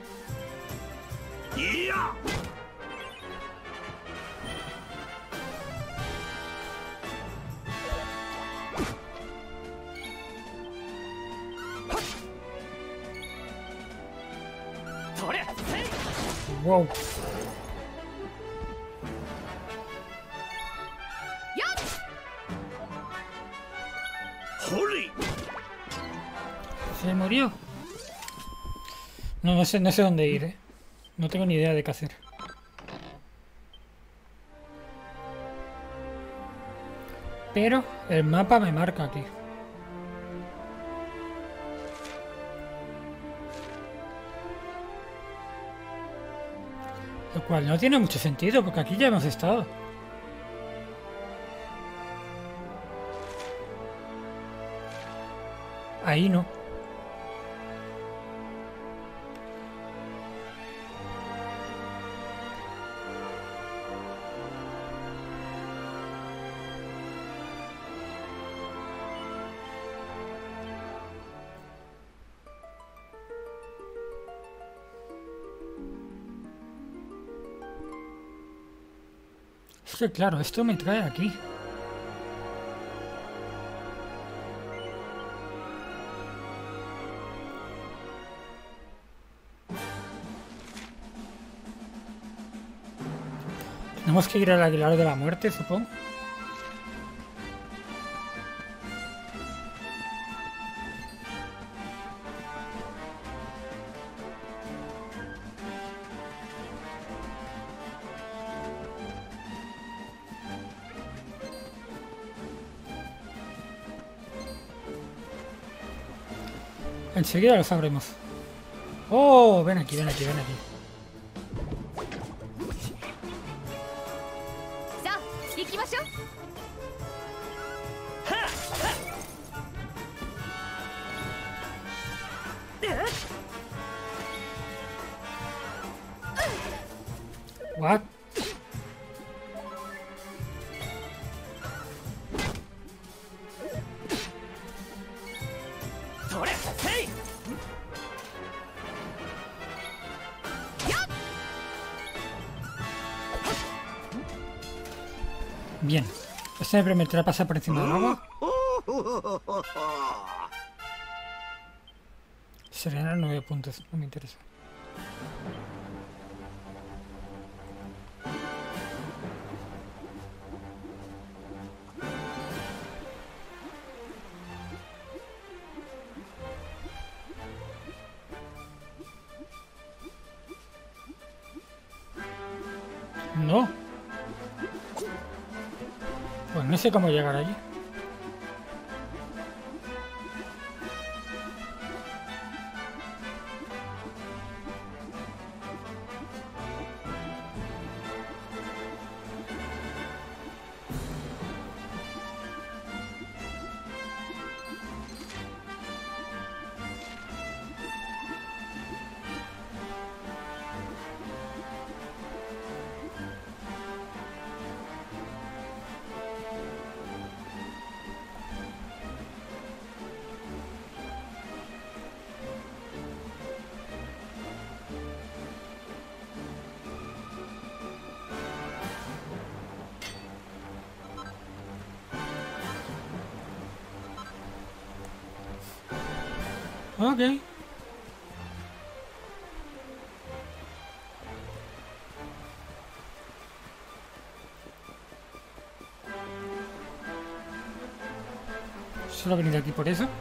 S2: いや
S1: Wow. Se murió. No sé dónde ir, ¿eh? No tengo ni idea de qué hacer. Pero el mapa me marca aquí. Lo cual no tiene mucho sentido, porque aquí ya hemos estado. Ahí no. Es que claro, esto me trae aquí. Tenemos que ir al Aguilar de la Muerte, supongo. Enseguida lo sabremos. Oh, ven aquí, ven aquí, ven aquí. What? Bien. Este me permitirá pasar por encima del agua. Serían 9 puntos. No me interesa. No. Pues no sé cómo llegar allí. Ok. Solo he venido aquí por eso.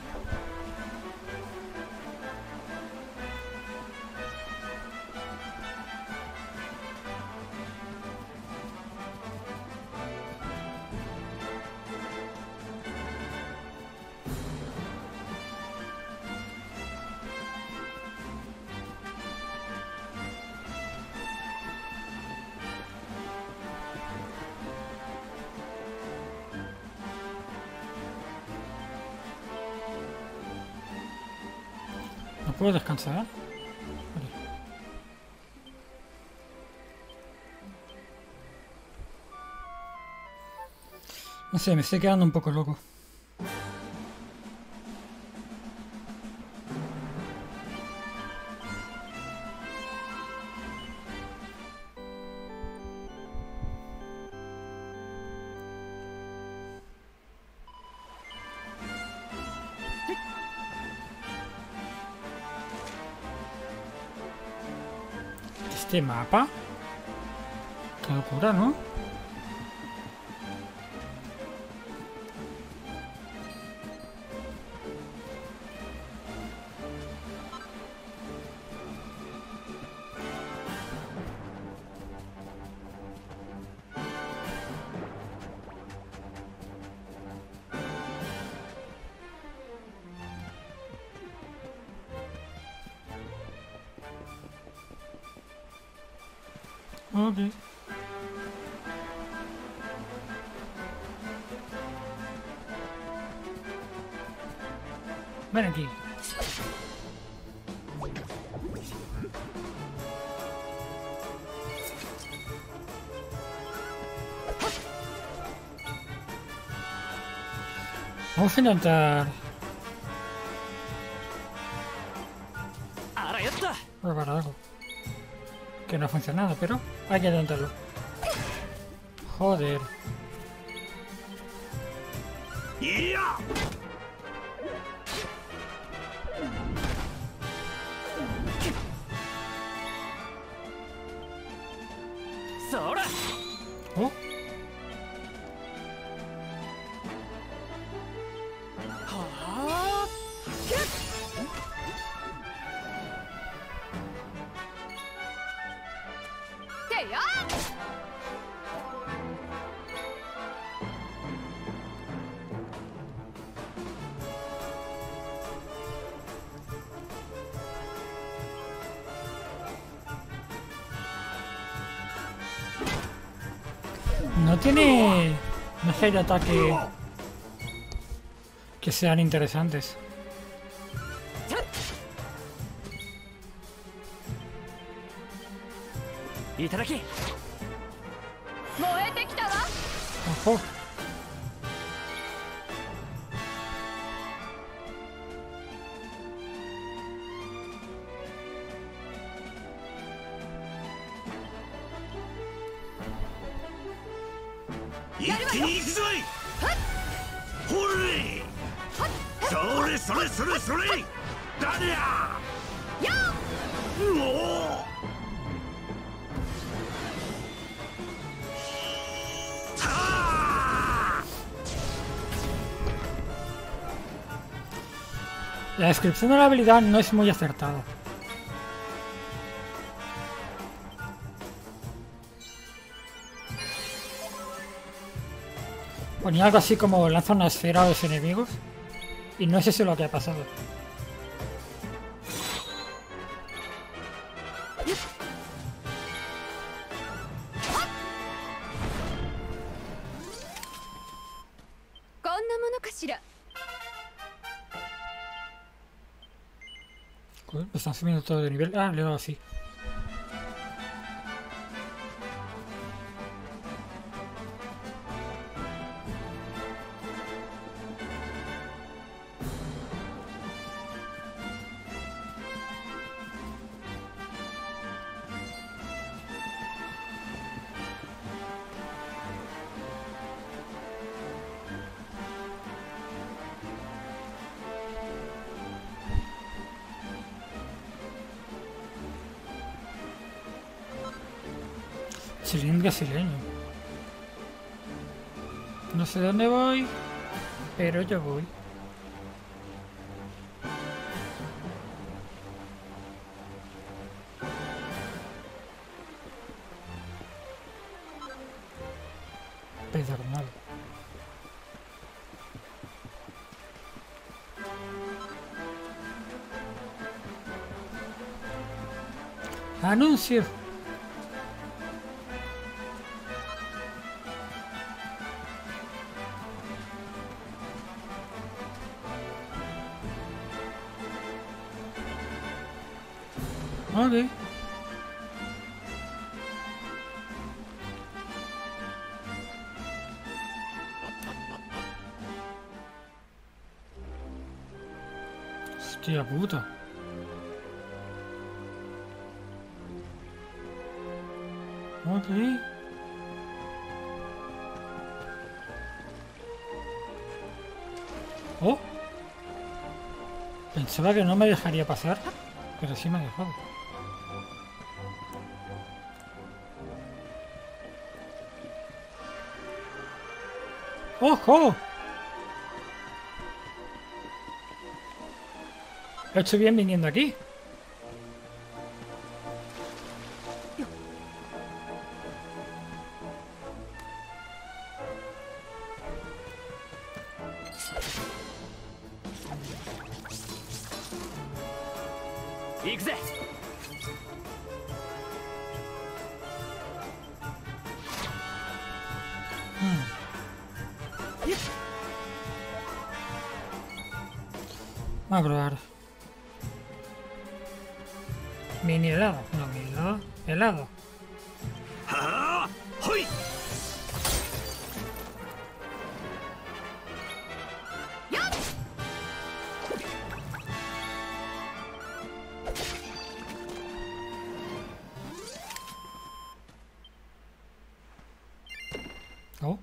S1: ¿No puedo descansar? Vale. No sé, me estoy quedando un poco loco. Este mapa. Qué locura, ¿no? Ok. Ven aquí. Vamos a intentar probar algo. Que no ha funcionado, pero hay que intentarlo. Joder. Oh. No tiene... No hay de ataque que sean interesantes. Ojo.
S2: 一気に行くぞい。ほれそれそれそれそれ誰やもう
S1: La descripción de la habilidad no es muy acertada. Ponía algo así como lanza una esfera a los enemigos y no es eso lo que ha pasado. Uy, me están subiendo todo de nivel. Ah, le he dado así. Cilindro brasileño. No sé dónde voy, pero yo voy. Pedernal. Anuncio. Ok. Hostia puta. Ok. Oh. Pensaba que no me dejaría pasar, pero sí me ha dejado. ¡Ojo! Lo he hecho bien viniendo aquí. Vamos a probar. Mini helado. No, mini helado. Helado. Oh.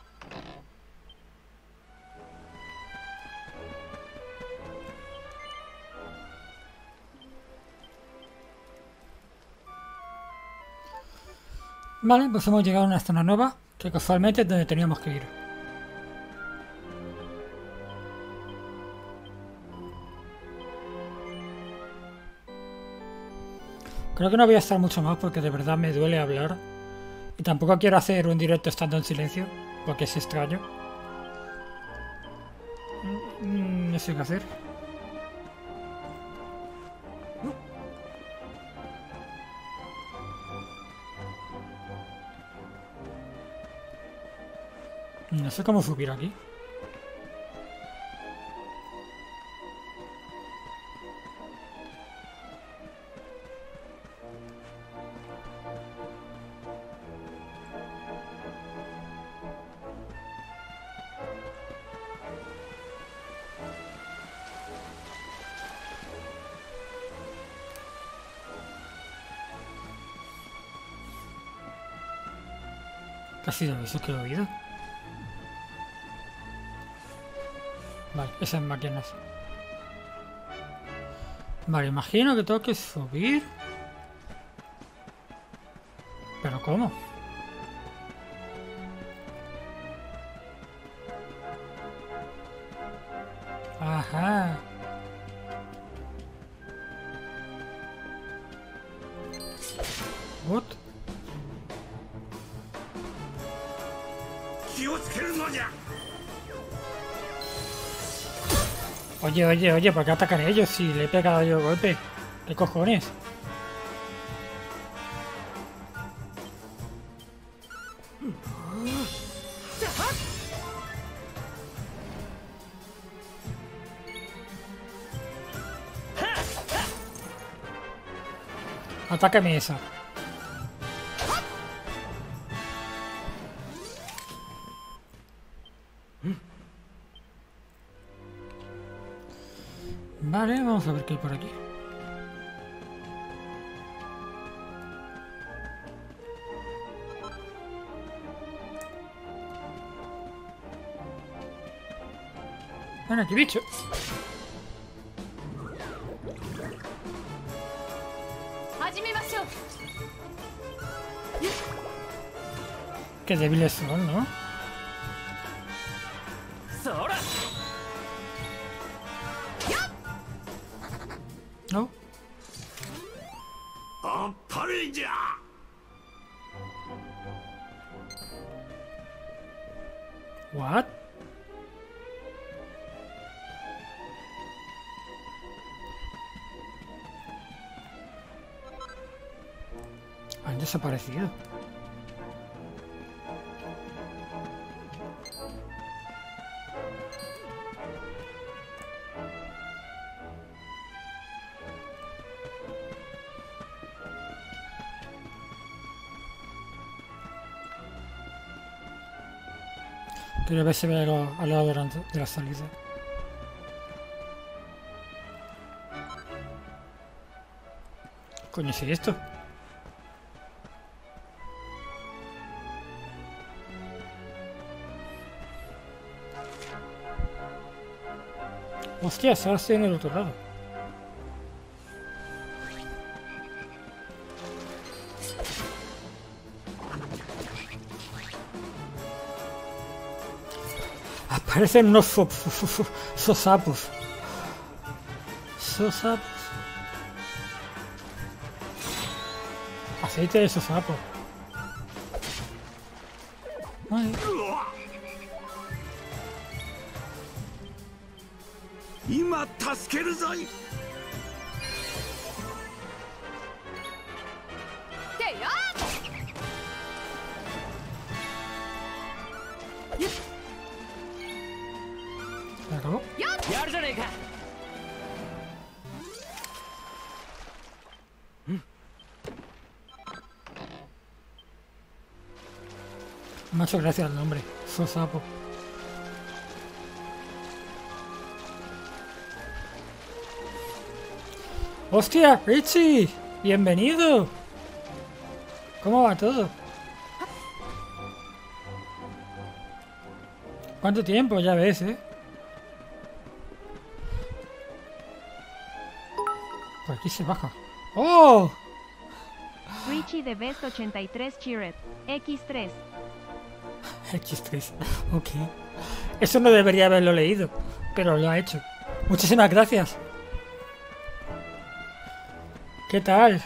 S1: Vale, pues hemos llegado a una zona nueva, que casualmente es donde teníamos que ir. Creo que no voy a estar mucho más porque de verdad me duele hablar. Y tampoco quiero hacer un directo estando en silencio, porque es extraño. No sé qué hacer. No sé cómo subir aquí. ¿Qué ha sido eso que he oído? Vale, esas máquinas. Vale, imagino que tengo que subir. ¿Pero cómo? Ajá. What? Oye, ¿por qué atacan ellos si le he pegado yo golpe? ¿Qué cojones? Atácame esa. Vale, vamos a ver qué hay por aquí. Bueno, aquí bicho. Qué débiles son, ¿no? ¿No? What? Han desaparecido. Quiero ver si ve algo al lado de la salida. Coño, ¿es esto? Hostia, ahora estoy en el otro lado. Aparecen unos sosapos. Sosapos. Aceite de sosapo. Ay.
S2: 今助けるぞい。
S1: ¿Se acabó?
S4: やるじゃねえか。
S1: Me ha hecho gracia el nombre. Sosapo. ¡Hostia, Richie! ¡Bienvenido! ¿Cómo va todo? ¿Cuánto tiempo? Ya ves, ¿eh? Por aquí se baja. ¡Oh!
S5: Richie de Best 83 Cheered. X3.
S1: X3. Ok. Eso no debería haberlo leído, pero lo ha hecho. Muchísimas gracias. ¿Qué tal?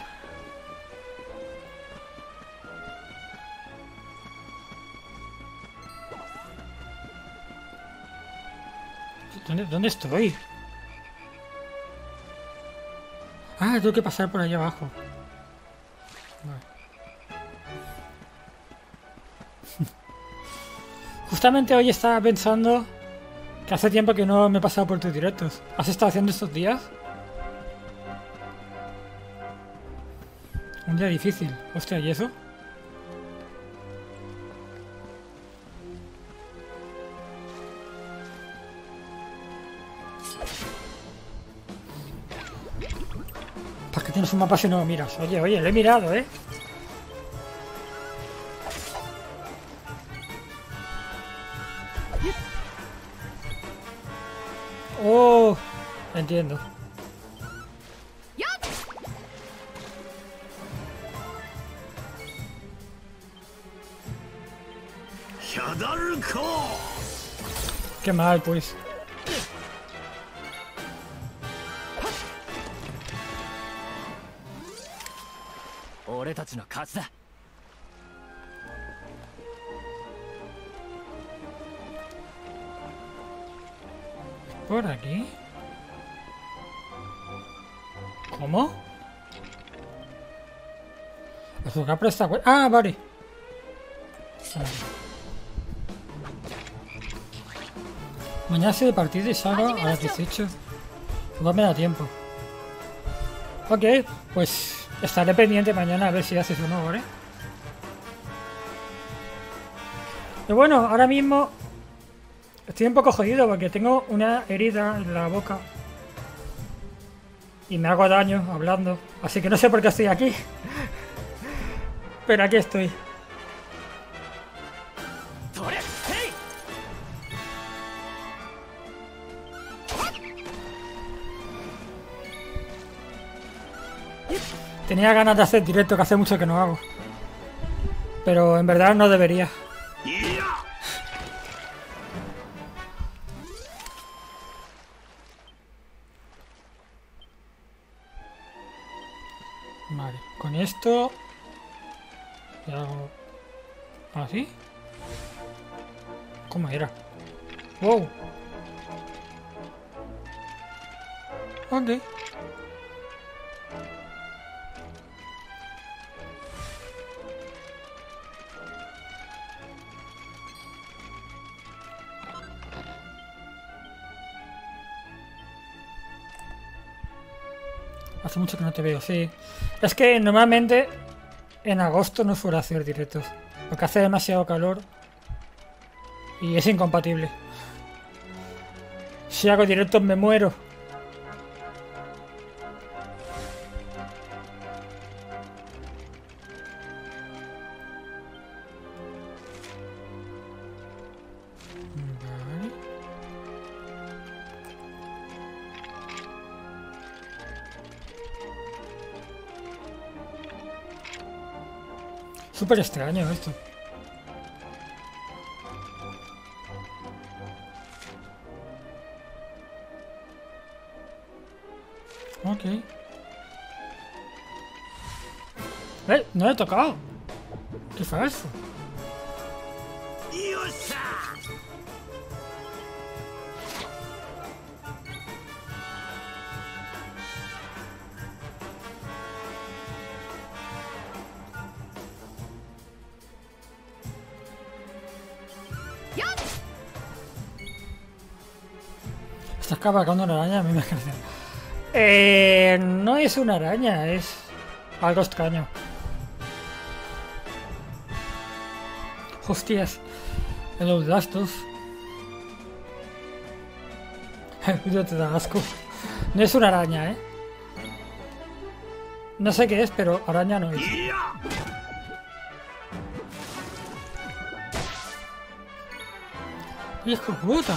S1: ¿Dónde estoy? Ah, tengo que pasar por allá abajo. Vale. Justamente hoy estaba pensando que hace tiempo que no me he pasado por tus directos. ¿Has estado haciendo estos días? Un día difícil. Hostia, ¿y eso? ¿Para qué tienes un mapa si no lo miras? Oye, lo he mirado, ¿eh? entiendo.
S2: Hadalko.
S1: Qué mal, pues. Por aquí. ¿Cómo? Azúcar presta. Ah, vale. Mañana se de partido y salgo a las 18. Igual me da tiempo. Ok, pues estaré pendiente mañana a ver si haces uno, ¿vale? Y bueno, ahora mismo estoy un poco jodido porque tengo una herida en la boca. Y me hago daño hablando. Así que no sé por qué estoy aquí. Pero aquí estoy. Tenía ganas de hacer directo, que hace mucho que no hago. Pero en verdad no debería. Vale, con esto... ¿Y hago así? ¿Cómo era? ¡Wow! Ok. Hace mucho que no te veo, sí. Es que normalmente en agosto no suelo hacer directos. Porque hace demasiado calor. Y es incompatible. Si hago directos me muero. Vale. Súper extraño esto. Ok. No he tocado. ¿Qué falso? Estás cabalgando una araña, a mí me parece. No es una araña, es algo extraño. Hostias, el Outlastos. El vídeo te da asco. No es una araña, ¿eh? No sé qué es, pero araña no es. ¡Hijo de puta!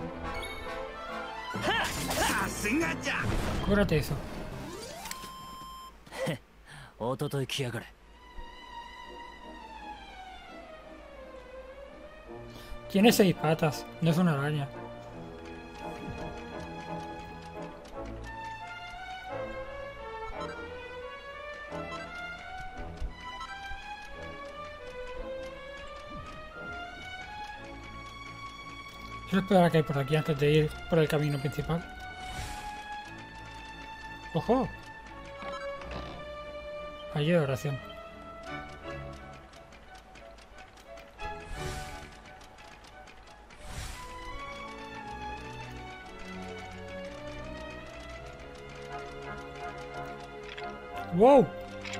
S1: Cúrate eso. Tiene 6 patas, no es una araña. Quiero esperar a que hay por aquí antes de ir por el camino principal. ¡Ojo! Ayuda de oración. ¡Wow!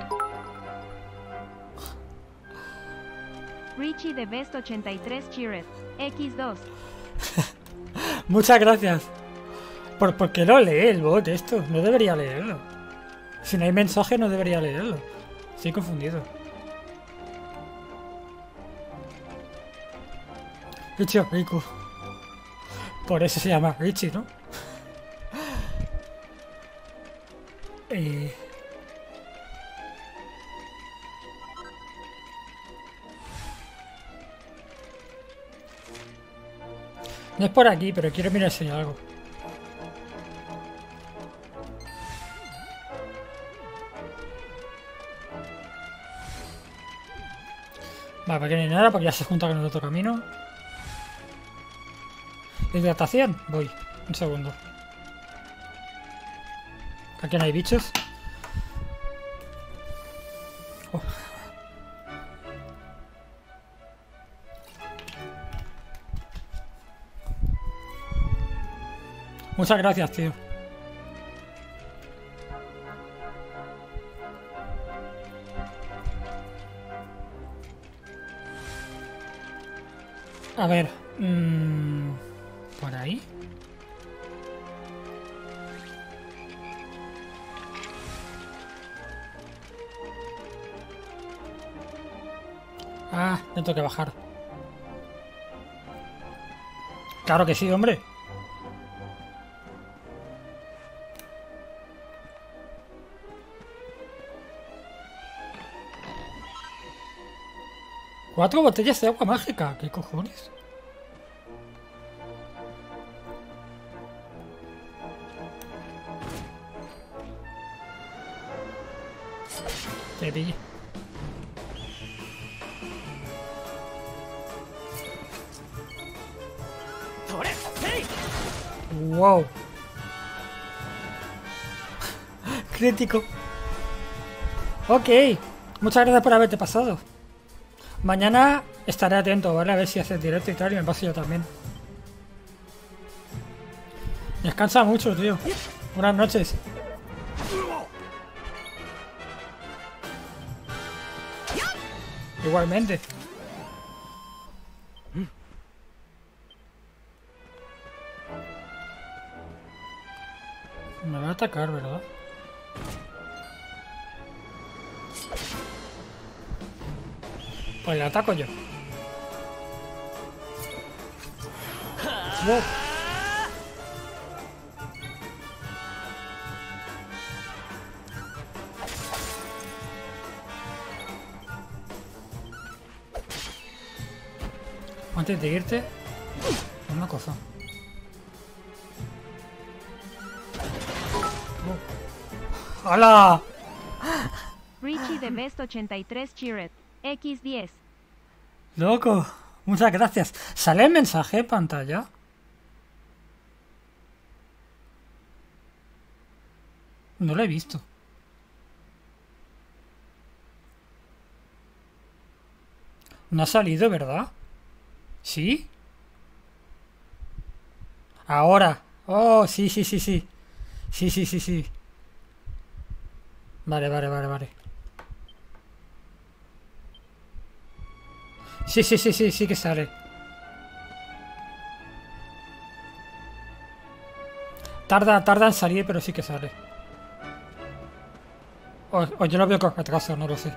S5: Richie de Best 83 Cheered. X2.
S1: Muchas gracias. ¿Por qué lo lee el bot esto? No debería leerlo. Si no hay mensaje no debería leerlo. Estoy confundido. Richie Riku. Por eso se llama Richie, ¿no? No es por aquí, pero quiero mirar si hay algo. Vale, porque no hay nada, porque ya se junta con el otro camino. Hidratación, voy. Un segundo. Aquí no hay bichos. Oh. Muchas gracias, tío. A ver. Por ahí. Ah, no tengo que bajar. Claro que sí, hombre. Cuatro botellas de agua mágica. ¿Qué cojones? Te pillé. Wow. Crítico. Ok. Muchas gracias por haberte pasado. Mañana estaré atento, ¿vale? A ver si haces directo y tal, y me paso yo también. Descansa mucho, tío. Buenas noches. Igualmente. Me va a atacar, ¿verdad? Pues le ataco yo. Wow. Antes de irte, una cosa. ¡Hala!
S5: Richie de Best 83 Cheered. X10.
S1: Loco, muchas gracias. ¿Sale el mensaje en pantalla? No lo he visto. No ha salido, ¿verdad? ¿Sí? Ahora. Oh, sí, sí, sí, sí. Sí, sí, sí, sí. Vale, vale, vale, vale. Sí, sí, sí, sí, sí que sale. Tarda en salir, pero sí que sale. O yo lo veo con atraso, no lo sé.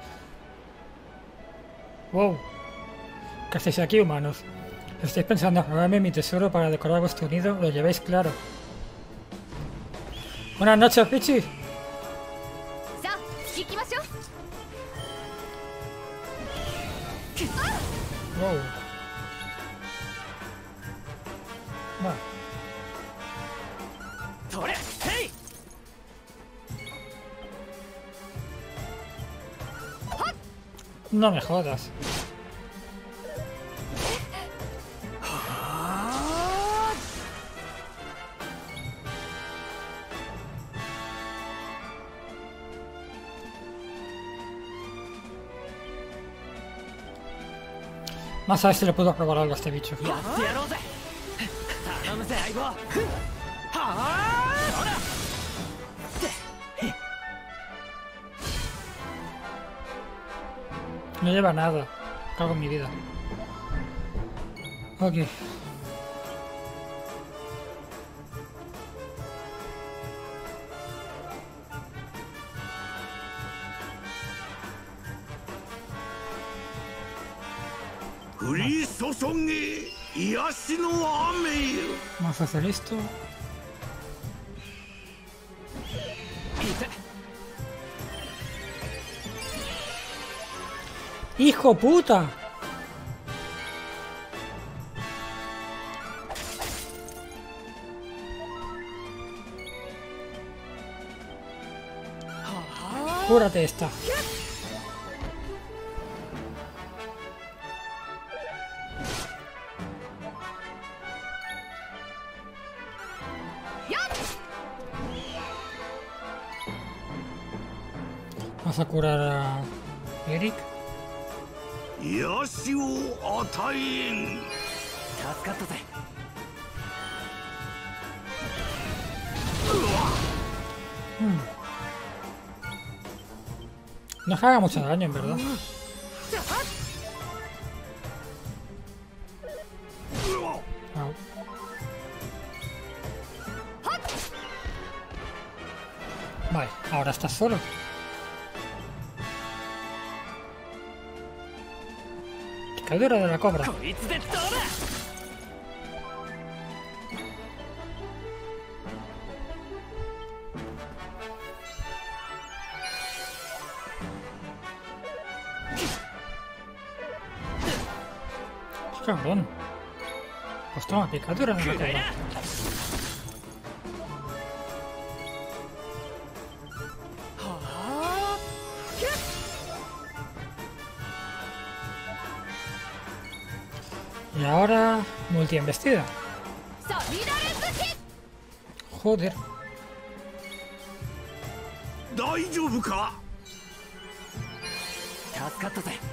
S1: Wow. ¿Qué hacéis aquí, humanos? ¿Estáis pensando en robarme mi tesoro para decorar vuestro nido? Lo lleváis claro. Buenas noches, Pichi. Wow. Va. No me jodas. Más a ver si le puedo probar algo a este bicho. No lleva nada. Cago en mi vida. Ok. Vamos a hacer esto. ¡Hijo puta! Cúrate esta. Vamos a curar a Eric.
S2: 癒しを与えん。助かったぜ。
S1: No haga mucho daño, en verdad. Au. Vale, ahora estás solo. Picadura de la cobra. Cabrón. Pues toma, picadura de la cobra. Y ahora multi-embestida. Joder.
S2: 大丈夫か。助かったぜ。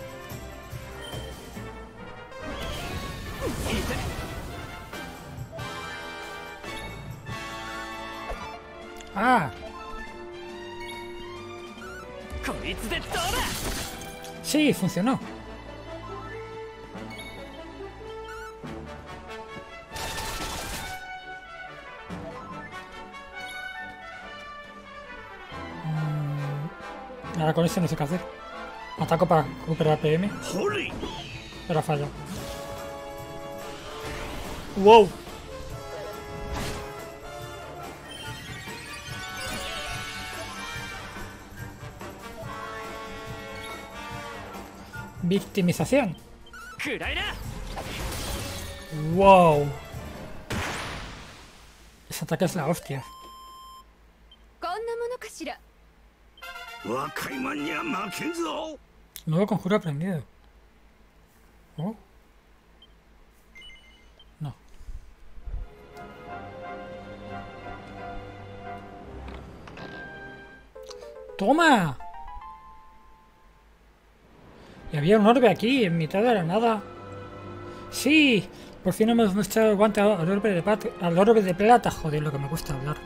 S1: Ah. Sí, funcionó. Ahora con este no sé qué hacer. Ataco para recuperar PM. Pero falla. Wow. Victimización. Wow. Ese ataque es la hostia. Nuevo conjuro aprendido. Oh. No. ¡Toma! Y había un orbe aquí, en mitad de la nada. ¡Sí! Por fin hemos mostrado el guante al orbe de plata. Joder, lo que me cuesta hablar.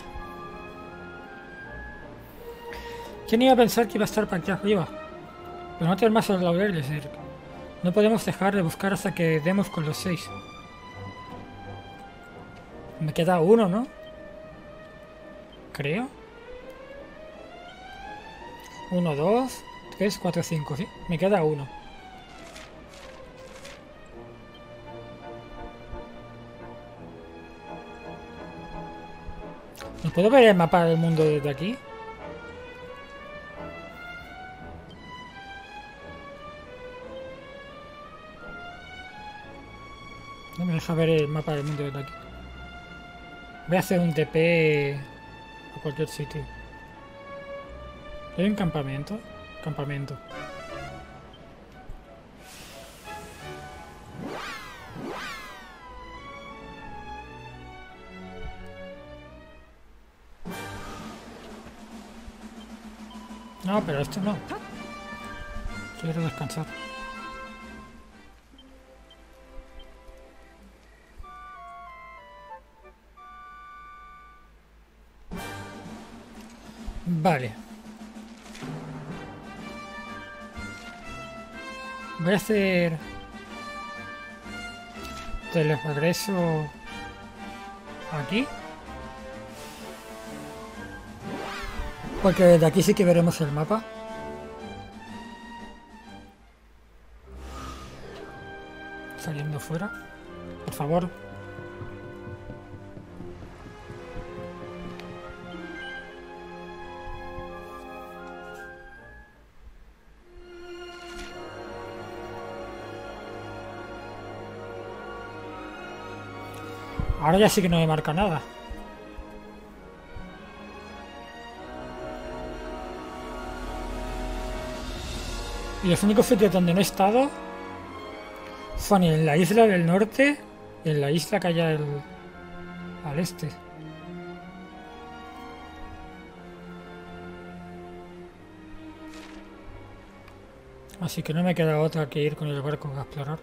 S1: ¿Quién iba a pensar que iba a estar para aquí arriba? Pero no tienes más a los laureles, Eric. No podemos dejar de buscar hasta que demos con los 6. Me queda uno, ¿no? Creo. 1, 2, 3, 4, 5, sí. Me queda uno. ¿No puedo ver el mapa del mundo desde aquí? No me deja ver el mapa del mundo desde aquí. Voy a hacer un TP a cualquier sitio. ¿Hay un campamento? Campamento. No, pero esto no. Quiero descansar. Vale. Voy a hacer regreso aquí. Porque desde aquí sí que veremos el mapa. Saliendo fuera. Por favor. Ahora ya sí que no me marca nada. Y los únicos sitios donde no he estado son en la isla del norte y en la isla que hay al este. Así que no me queda otra que ir con el barco a explorar.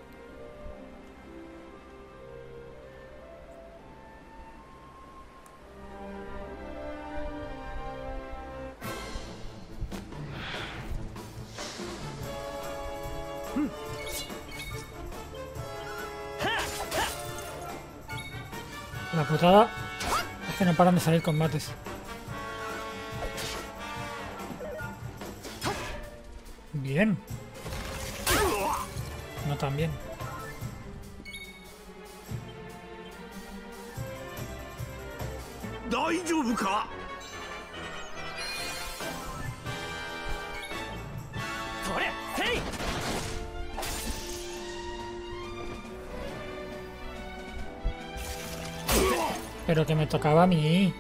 S1: La putada es que no paran de salir combates. Bien. No tan bien. Pero que me tocaba a mí.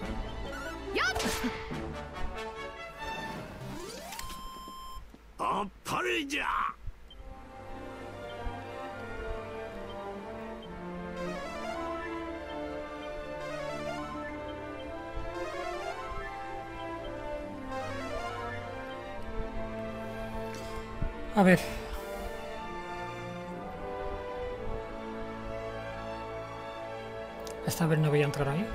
S1: A ver. Esta vez no voy a entrar ahí.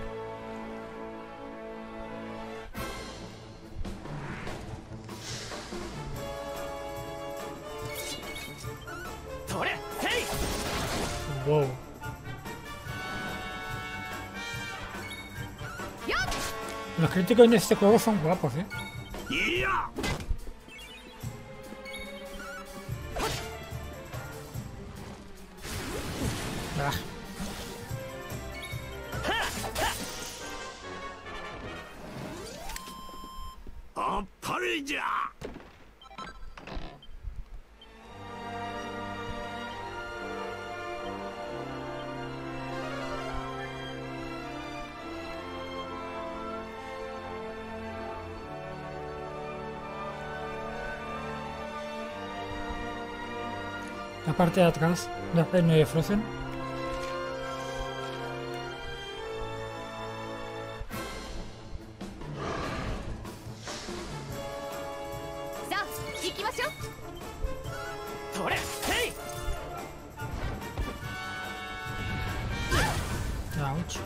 S1: Wow. Los críticos de este juego son guapos, ¿eh? Ah. La parte de atrás del reino de Frozen. Ouch.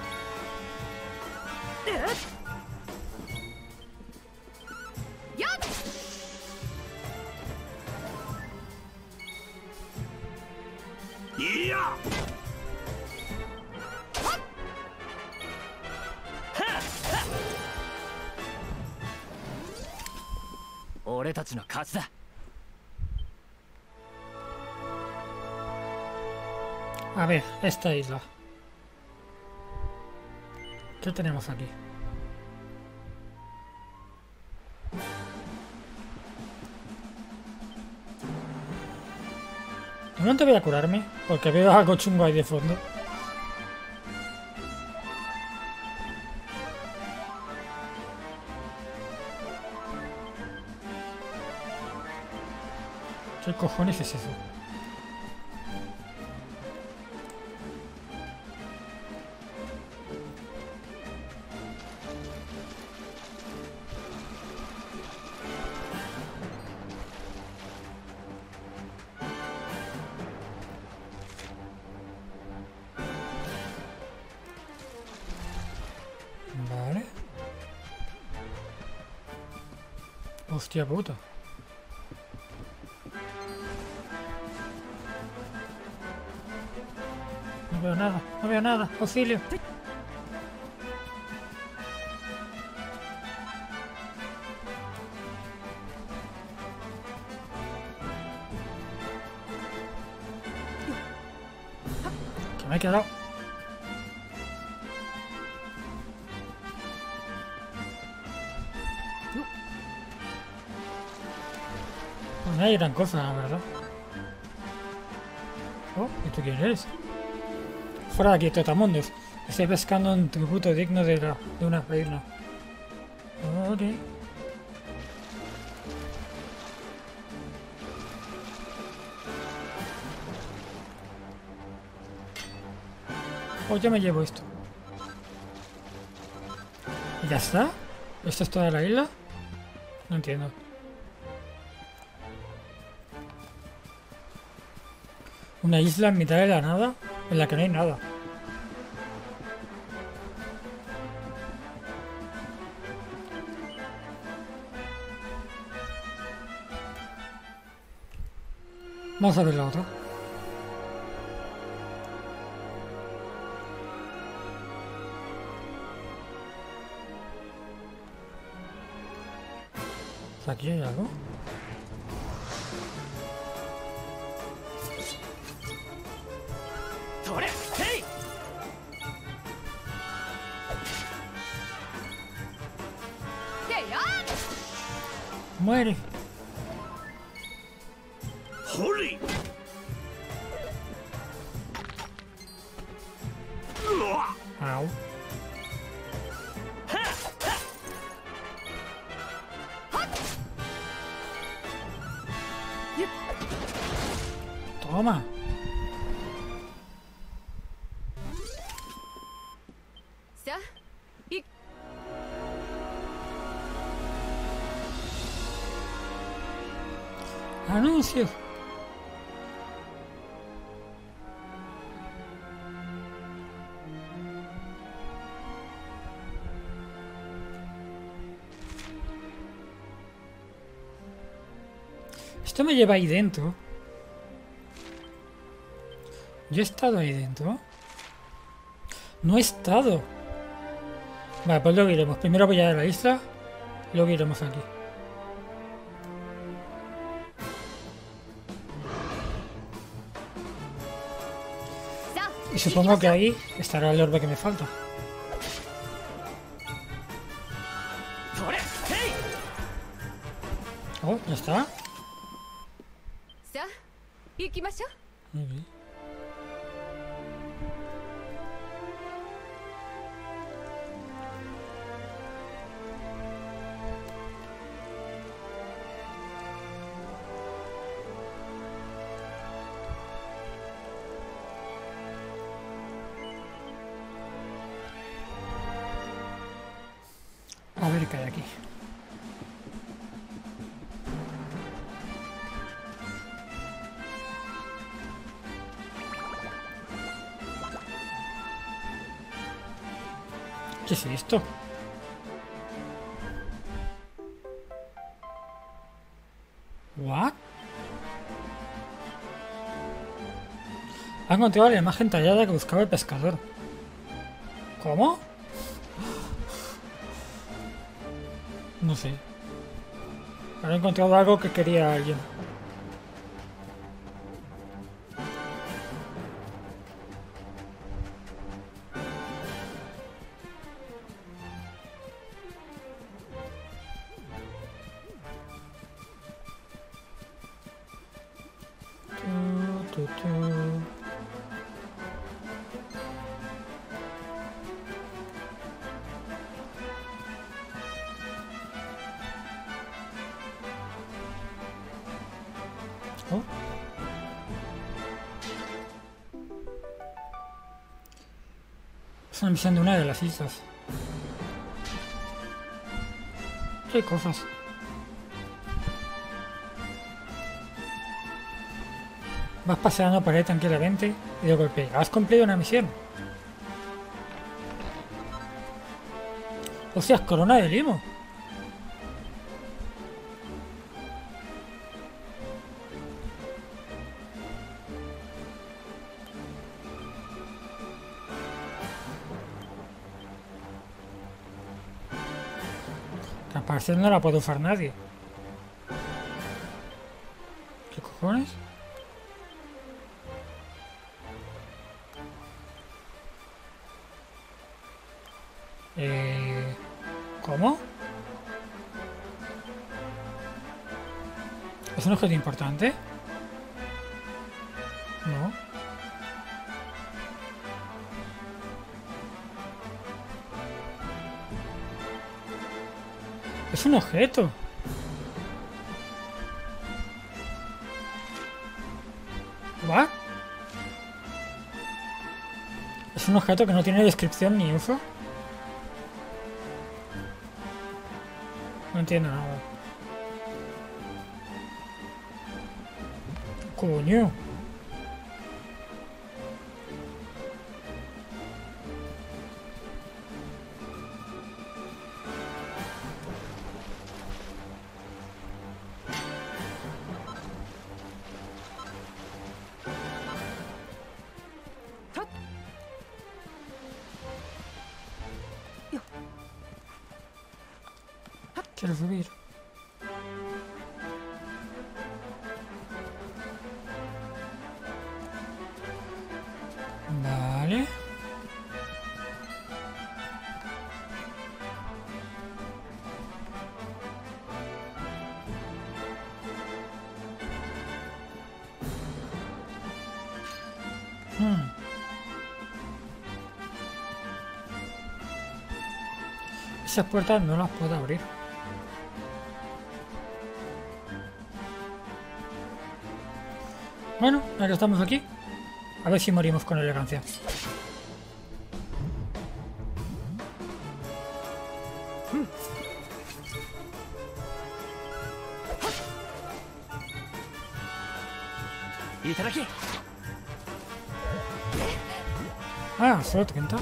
S1: A ver, esta isla. ¿Qué tenemos aquí? De momento voy a curarme, porque veo algo chungo ahí de fondo. ¿Qué cojones es eso? Vale. Hostia puta. No veo nada, no veo nada. Auxilio. Que me he quedado. Pues no hay gran cosa, la verdad. Oh, ¿y tú quién eres? Fuera de aquí, Trotamundos. Estoy pescando un tributo digno de una reina. Ok. Pues yo me llevo esto. ¿Y ya está? ¿Esto es toda la isla? No entiendo. Una isla en mitad de la nada, en la que no hay nada. Vamos a ver la otra. ¿Aquí hay algo? ¡Muere!
S2: ¡Hurry!
S1: Au. Toma. Anuncio. Esto me lleva ahí dentro. ¿Yo he estado ahí dentro? No he estado. Vale, pues luego iremos. Primero voy a ir a la isla. Luego iremos aquí. Y supongo que ahí estará el orbe que me falta. Oh, ya está. Muy bien. A ver qué hay aquí. ¿Qué es esto? ¿What? Ha encontrado la imagen tallada que buscaba el pescador. ¿Cómo? No sé. Habrá encontrado algo que quería alguien. Oh. Es una misión de una de las islas. ¿Qué cosas? Vas paseando por ahí tranquilamente y de golpe has cumplido una misión. ¡Hostias, corona de limo! Que al parecer no la puede usar nadie. ¿Qué cojones? ¿Cómo? ¿Es un objeto importante? No. Es un objeto. ¿What? Es un objeto que no tiene descripción ni uso. No entiendo nada. Coño. Quiero subir. Vale. Esas puertas no las puedo abrir. Bueno, ya que estamos aquí, a ver si morimos con elegancia. Ah, solo 30.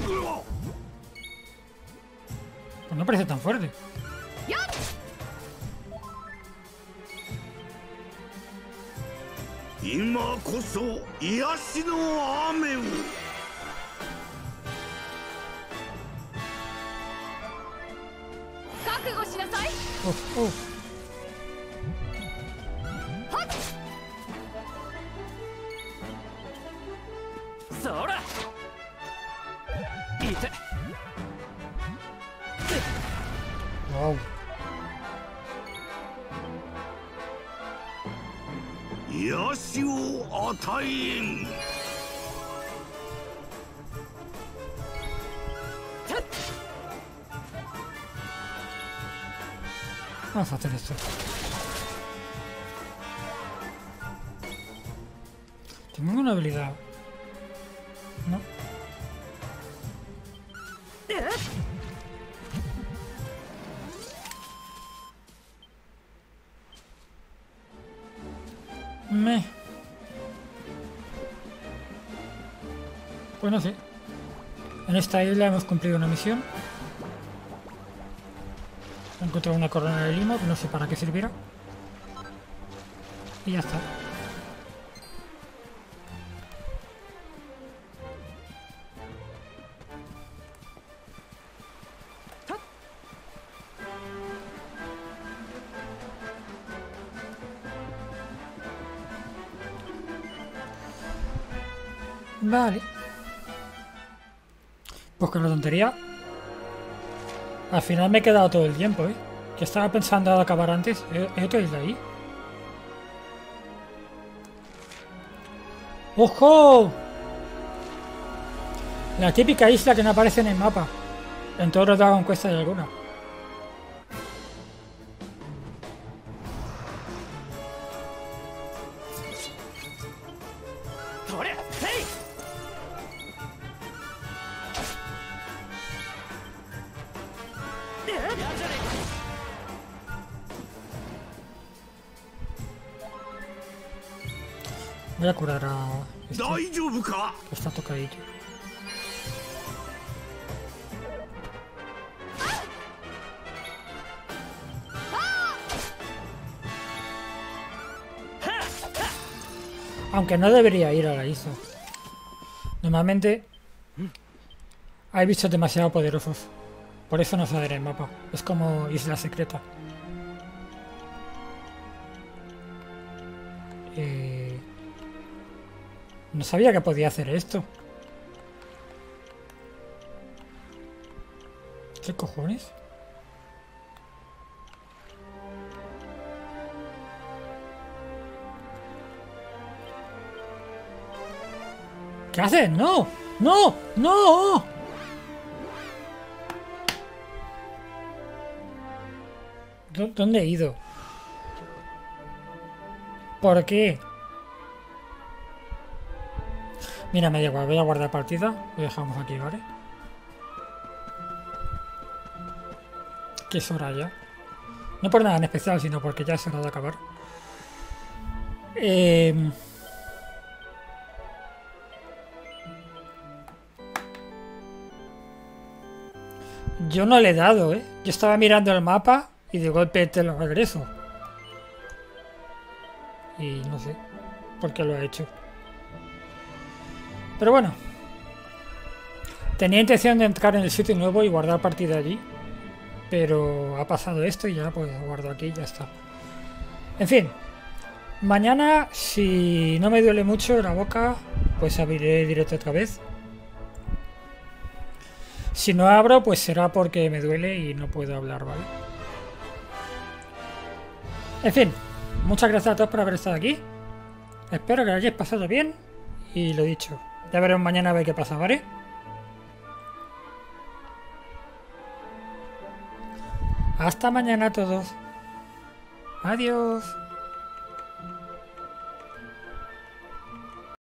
S1: Pues no parece tan fuerte. Oh, oh. Wow. Vamos a hacer esto. ¿Tengo una habilidad? No. Pues no sé. En esta isla hemos cumplido una misión. He encontrado una corona de limo, que no sé para qué servirá. Y ya está. Vale. Pues con la tontería. Al final me he quedado todo el tiempo, ¿eh? Que estaba pensando de acabar antes. ¿Hay otra isla ahí? ¡Ojo! La típica isla que no aparece en el mapa. En todos los Dragon Quest hay alguna. Voy a curar a este, que está tocadito. Aunque no debería ir a la isla. Normalmente hay bichos demasiado poderosos. Por eso no sale en el mapa. Es como isla secreta. No sabía que podía hacer esto. ¿Qué cojones? ¿Qué haces? ¡No! ¡No! ¡No! ¿Dónde he ido? ¿Por qué? Mira, me da igual, voy a guardar partida. Lo dejamos aquí, ¿vale? Que es hora ya. No por nada en especial, sino porque ya es hora de acabar. Yo no le he dado, ¿eh? Yo estaba mirando el mapa y de golpe te lo regreso. Y no sé por qué lo he hecho. Pero bueno. Tenía intención de entrar en el sitio nuevo y guardar partida allí. Pero ha pasado esto y ya pues guardo aquí y ya está. En fin. Mañana, si no me duele mucho la boca, pues abriré directo otra vez. Si no abro, pues será porque me duele y no puedo hablar, ¿vale? En fin, muchas gracias a todos por haber estado aquí. Espero que lo hayáis pasado bien. Y lo dicho, ya veremos mañana a ver qué pasa, ¿vale? Hasta mañana a todos. Adiós.